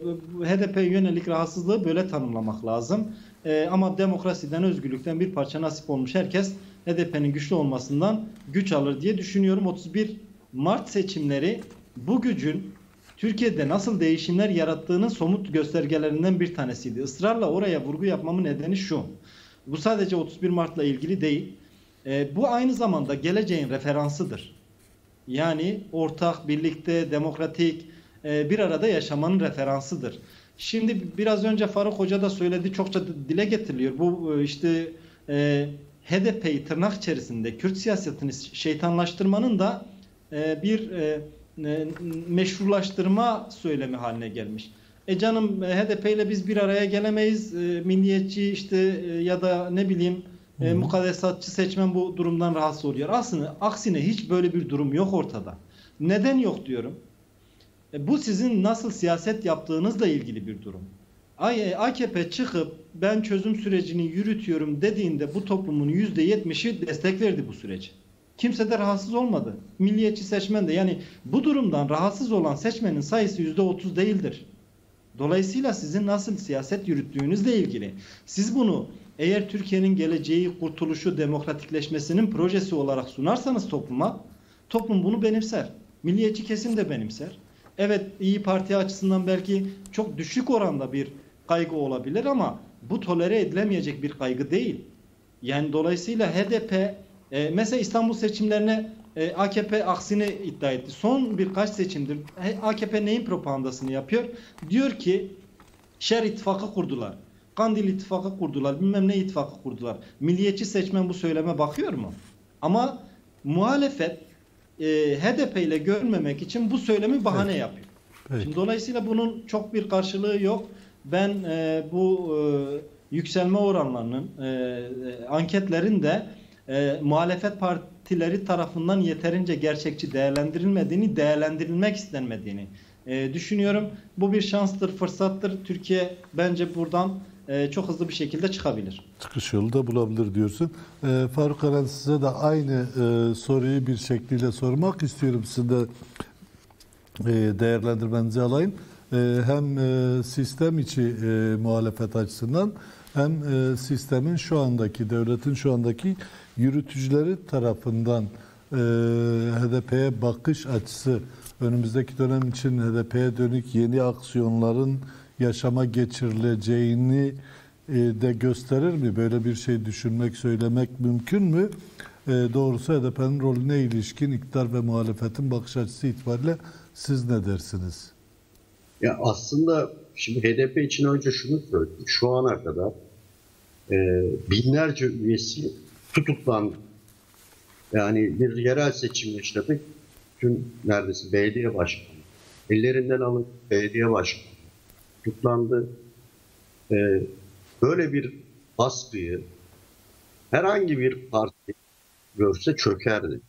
H D P'ye yönelik rahatsızlığı böyle tanımlamak lazım. E, ama demokrasiden, özgürlükten bir parça nasip olmuş herkes H D P'nin güçlü olmasından güç alır diye düşünüyorum. otuz bir Mart seçimleri bu gücün Türkiye'de nasıl değişimler yarattığının somut göstergelerinden bir tanesiydi. Israrla oraya vurgu yapmamın nedeni şu. Bu sadece otuz bir Mart'la ilgili değil. E, bu aynı zamanda geleceğin referansıdır. Yani ortak, birlikte, demokratik e, bir arada yaşamanın referansıdır. Şimdi biraz önce Faruk Hoca da söyledi, çokça dile getiriliyor. Bu işte e, H D P'yi tırnak içerisinde Kürt siyasetini şeytanlaştırmanın da e, bir e, meşrulaştırma söylemi haline gelmiş. E canım, H D P ile biz bir araya gelemeyiz. E, milliyetçi işte e, ya da ne bileyim e, mukaddesatçı seçmen bu durumdan rahatsız oluyor. Aslında aksine hiç böyle bir durum yok ortada. Neden yok diyorum? E, bu sizin nasıl siyaset yaptığınızla ilgili bir durum. A K P çıkıp ben çözüm sürecini yürütüyorum dediğinde bu toplumun yüzde yetmişi destek verdi bu sürece. Kimse de rahatsız olmadı. Milliyetçi seçmen de, yani bu durumdan rahatsız olan seçmenin sayısı yüzde otuz değildir. Dolayısıyla sizin nasıl siyaset yürüttüğünüzle ilgili. Siz bunu eğer Türkiye'nin geleceği, kurtuluşu, demokratikleşmesinin projesi olarak sunarsanız topluma, toplum bunu benimser. Milliyetçi kesim de benimser. Evet, İyi Parti açısından belki çok düşük oranda bir kaygı olabilir ama bu tolere edilemeyecek bir kaygı değil. Yani dolayısıyla H D P e, mesela İstanbul seçimlerine e, A K P aksini iddia etti. Son birkaç seçimdir A K P neyin propagandasını yapıyor? Diyor ki Şer ittifakı kurdular. Kandil ittifakı kurdular. Bilmem ne ittifakı kurdular. Milliyetçi seçmen bu söyleme bakıyor mu? Ama muhalefet e, H D P ile görmemek için bu söylemi bahane evet. yapıyor. Evet. Şimdi dolayısıyla bunun çok bir karşılığı yok. Ben e, bu e, yükselme oranlarının, e, anketlerin de e, muhalefet partileri tarafından yeterince gerçekçi değerlendirilmediğini, değerlendirilmek istenmediğini e, düşünüyorum. Bu bir şanstır, fırsattır. Türkiye bence buradan e, çok hızlı bir şekilde çıkabilir. Çıkış yolu da bulabilir diyorsun. E, Faruk Eren, size de aynı e, soruyu bir şekliyle sormak istiyorum. Sizin de e, değerlendirmenizi alayım. E, hem e, sistem içi e, muhalefet açısından hem e, sistemin şu andaki, devletin şu andaki yürütücüleri tarafından e, H D P'ye bakış açısı, önümüzdeki dönem için H D P'ye dönük yeni aksiyonların yaşama geçirileceğini e, de gösterir mi? Böyle bir şey düşünmek, söylemek mümkün mü? E, doğrusu H D P'nin rolüne ilişkin iktidar ve muhalefetin bakış açısı itibariyle siz ne dersiniz? Ya aslında şimdi H D P için önce şunu söyleyeyim. Şu ana kadar e, binlerce üyesi tutuklandı. Yani bir yerel seçim yaşadık. Tüm neredeyse belediye başkanı ellerinden alın, belediye başkanı tutuklandı. E, böyle bir baskıyı herhangi bir parti görse çökerdi.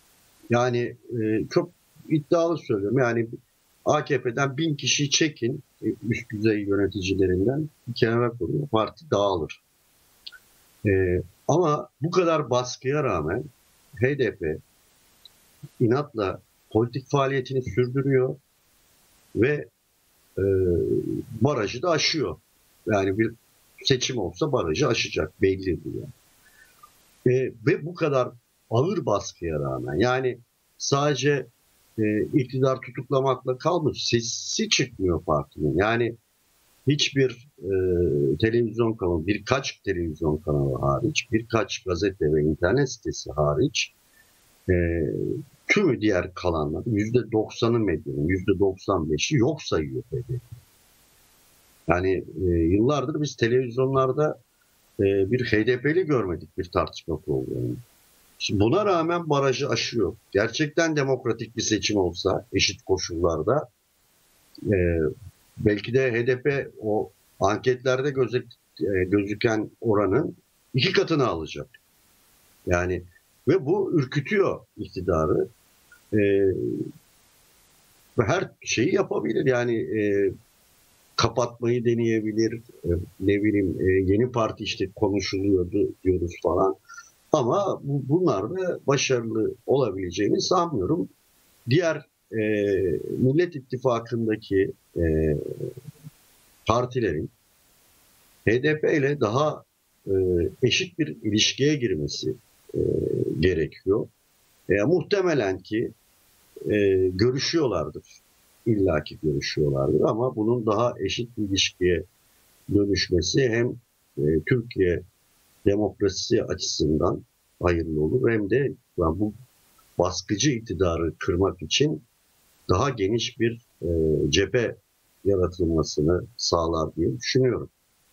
Yani e, çok iddialı söylüyorum. Yani A K P'den bin kişiyi çekin, üst düzey yöneticilerinden bir kenara koyuyor. Parti dağılır. Ee, ama bu kadar baskıya rağmen H D P inatla politik faaliyetini sürdürüyor ve e, barajı da aşıyor. Yani bir seçim olsa barajı aşacak, bellidir yani. E, ve bu kadar ağır baskıya rağmen, yani sadece e, iktidar tutuklamakla kalmıyor, sesi çıkmıyor partinin. Yani hiçbir e, televizyon kanalı, birkaç televizyon kanalı hariç, birkaç gazete ve internet sitesi hariç, e, tümü diğer kalanlar, yüzde doksanı medyanın, yüzde doksan beşi yok sayıyor. Yani e, yıllardır biz televizyonlarda e, bir H D P'li görmedik bir tartışma programı. Şimdi buna rağmen barajı aşıyor. Gerçekten demokratik bir seçim olsa eşit koşullarda e, belki de H D P o anketlerde gözük, e, gözüken oranın iki katını alacak. Yani ve bu ürkütüyor iktidarı. E, ve her şeyi yapabilir. Yani e, kapatmayı deneyebilir. E, ne bileyim e, yeni parti işte konuşuluyordu diyoruz falan. Ama bu, bunlar da başarılı olabileceğini sanmıyorum. Diğer e, Millet İttifakı'ndaki e, partilerin H D P ile daha e, eşit bir ilişkiye girmesi e, gerekiyor. E, muhtemelen ki e, görüşüyorlardır. İlla ki görüşüyorlardır ama bunun daha eşit bir ilişkiye dönüşmesi hem e, Türkiye demokrasi açısından hayırlı olur hem de yani bu baskıcı iktidarı kırmak için daha geniş bir e, cephe yaratılmasını sağlar diye düşünüyorum.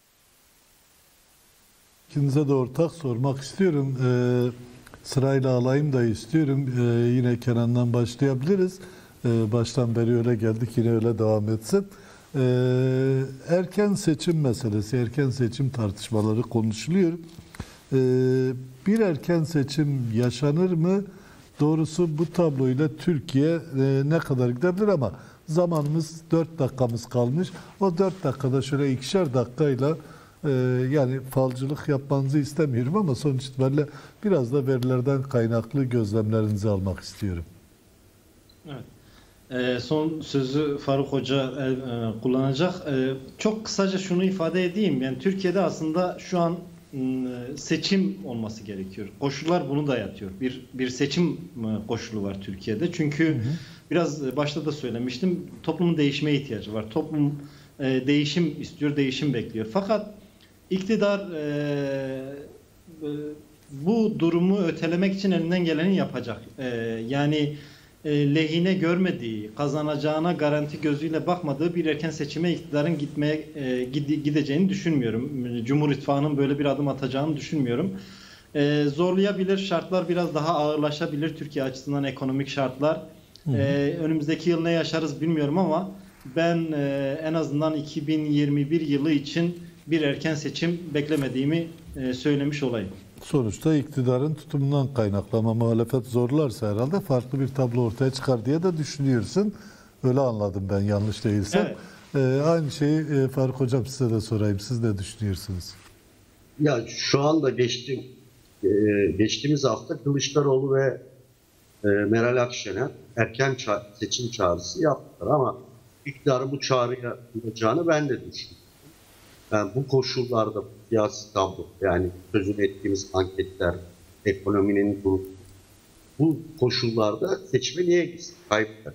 İkinize de ortak sormak istiyorum. Ee, sırayla alayım da istiyorum. Ee, yine Kenan'dan başlayabiliriz. Ee, baştan beri öyle geldik, yine öyle devam etsin. Ee, erken seçim meselesi, erken seçim tartışmaları konuşuluyor. Ee, bir erken seçim yaşanır mı? Doğrusu bu tabloyla Türkiye e, ne kadar gidebilir ama zamanımız dört dakikamız kalmış. O dört dakikada şöyle ikişer dakikayla e, yani falcılık yapmanızı istemiyorum ama sonuç itibariyle biraz da verilerden kaynaklı gözlemlerinizi almak istiyorum. Evet. E, son sözü Faruk Hoca e, e, kullanacak. E, çok kısaca şunu ifade edeyim. Yani Türkiye'de aslında şu an seçim olması gerekiyor. Koşullar bunu dayatıyor. Bir bir seçim koşulu var Türkiye'de. Çünkü hı hı. biraz başta da söylemiştim. Toplumun değişmeye ihtiyacı var. Toplum e, değişim istiyor, değişim bekliyor. Fakat iktidar e, e, bu durumu ötelemek için elinden geleni yapacak. E, yani e, lehine görmediği, kazanacağına garanti gözüyle bakmadığı bir erken seçime iktidarın gitmeye e, gideceğini düşünmüyorum. Cumhur İttifakı'nın böyle bir adım atacağını düşünmüyorum. E, zorlayabilir, şartlar biraz daha ağırlaşabilir Türkiye açısından, ekonomik şartlar. Hı hı. E, önümüzdeki yıl ne yaşarız bilmiyorum ama ben e, en azından iki bin yirmi bir yılı için bir erken seçim beklemediğimi e, söylemiş olayım. Sonuçta iktidarın tutumundan kaynaklama, muhalefet zorlarsa herhalde farklı bir tablo ortaya çıkar diye de düşünüyorsun. Öyle anladım ben, yanlış değilsem. Evet. Ee, aynı şeyi e, Faruk Hocam size de sorayım. Siz ne düşünüyorsunuz? Ya şu anda geçti, e, geçtiğimiz hafta Kılıçdaroğlu ve e, Meral Akşener erken ça- seçim çağrısı yaptılar ama iktidarın bu çağrıya yapacağını ben de düşünüyorum. Yani bu koşullarda siyasi tablo, yani sözünü ettiğimiz anketler, ekonominin bu, bu koşullarda seçime niye gitsin? Kaybeder.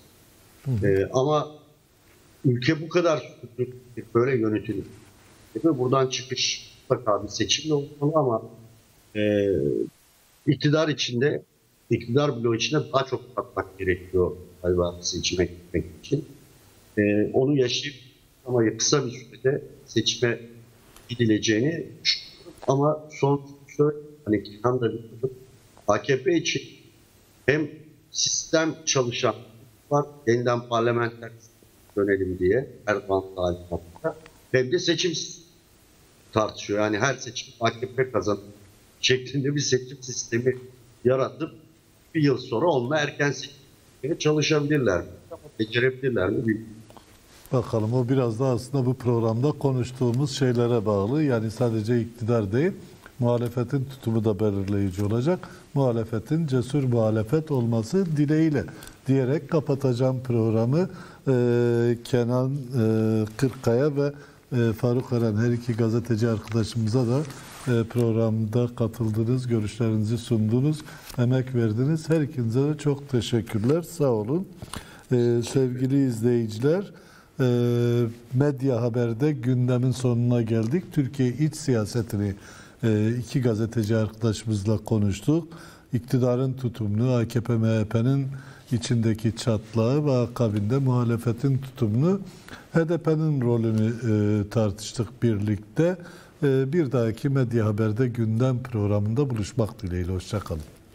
Ee, ama ülke bu kadar böyle yönetilir. Ve buradan çıkış mutlaka bir seçimle olmalı ama e, iktidar içinde, iktidar bloğu içinde daha çok katmak gerekiyor galiba seçime gitmek için. E, onu yaşayıp ama kısa bir sürede seçime gidileceğini düşünüyorum. Ama son şöyle, hani Kenan da bilmiyorum, A K P için hem sistem çalışan var, yeniden parlamenter dönelim diye Erdoğan talimatında, hem de seçim tartışıyor. Yani her seçim A K P kazanır şeklinde bir seçim sistemi yaratıp bir yıl sonra onunla erken seçimde çalışabilirler mi? Becerebilirler mi bilmiyorum. Bakalım, o biraz da aslında bu programda konuştuğumuz şeylere bağlı. Yani sadece iktidar değil, muhalefetin tutumu da belirleyici olacak. Muhalefetin cesur muhalefet olması dileğiyle diyerek kapatacağım programı. Ee, Kenan e, Kırkkaya ve e, Faruk Eren, her iki gazeteci arkadaşımıza da e, programda katıldınız, görüşlerinizi sundunuz, emek verdiniz. Her ikinize de çok teşekkürler, sağ olun. Ee, sevgili izleyiciler, e, Medya Haber'de gündemin sonuna geldik. Türkiye iç siyasetini e, iki gazeteci arkadaşımızla konuştuk. İktidarın tutumunu, A K P M H P'nin içindeki çatlağı ve akabinde muhalefetin tutumunu, H D P'nin rolünü e, tartıştık birlikte. E, bir dahaki Medya Haber'de gündem programında buluşmak dileğiyle. Hoşça kalın.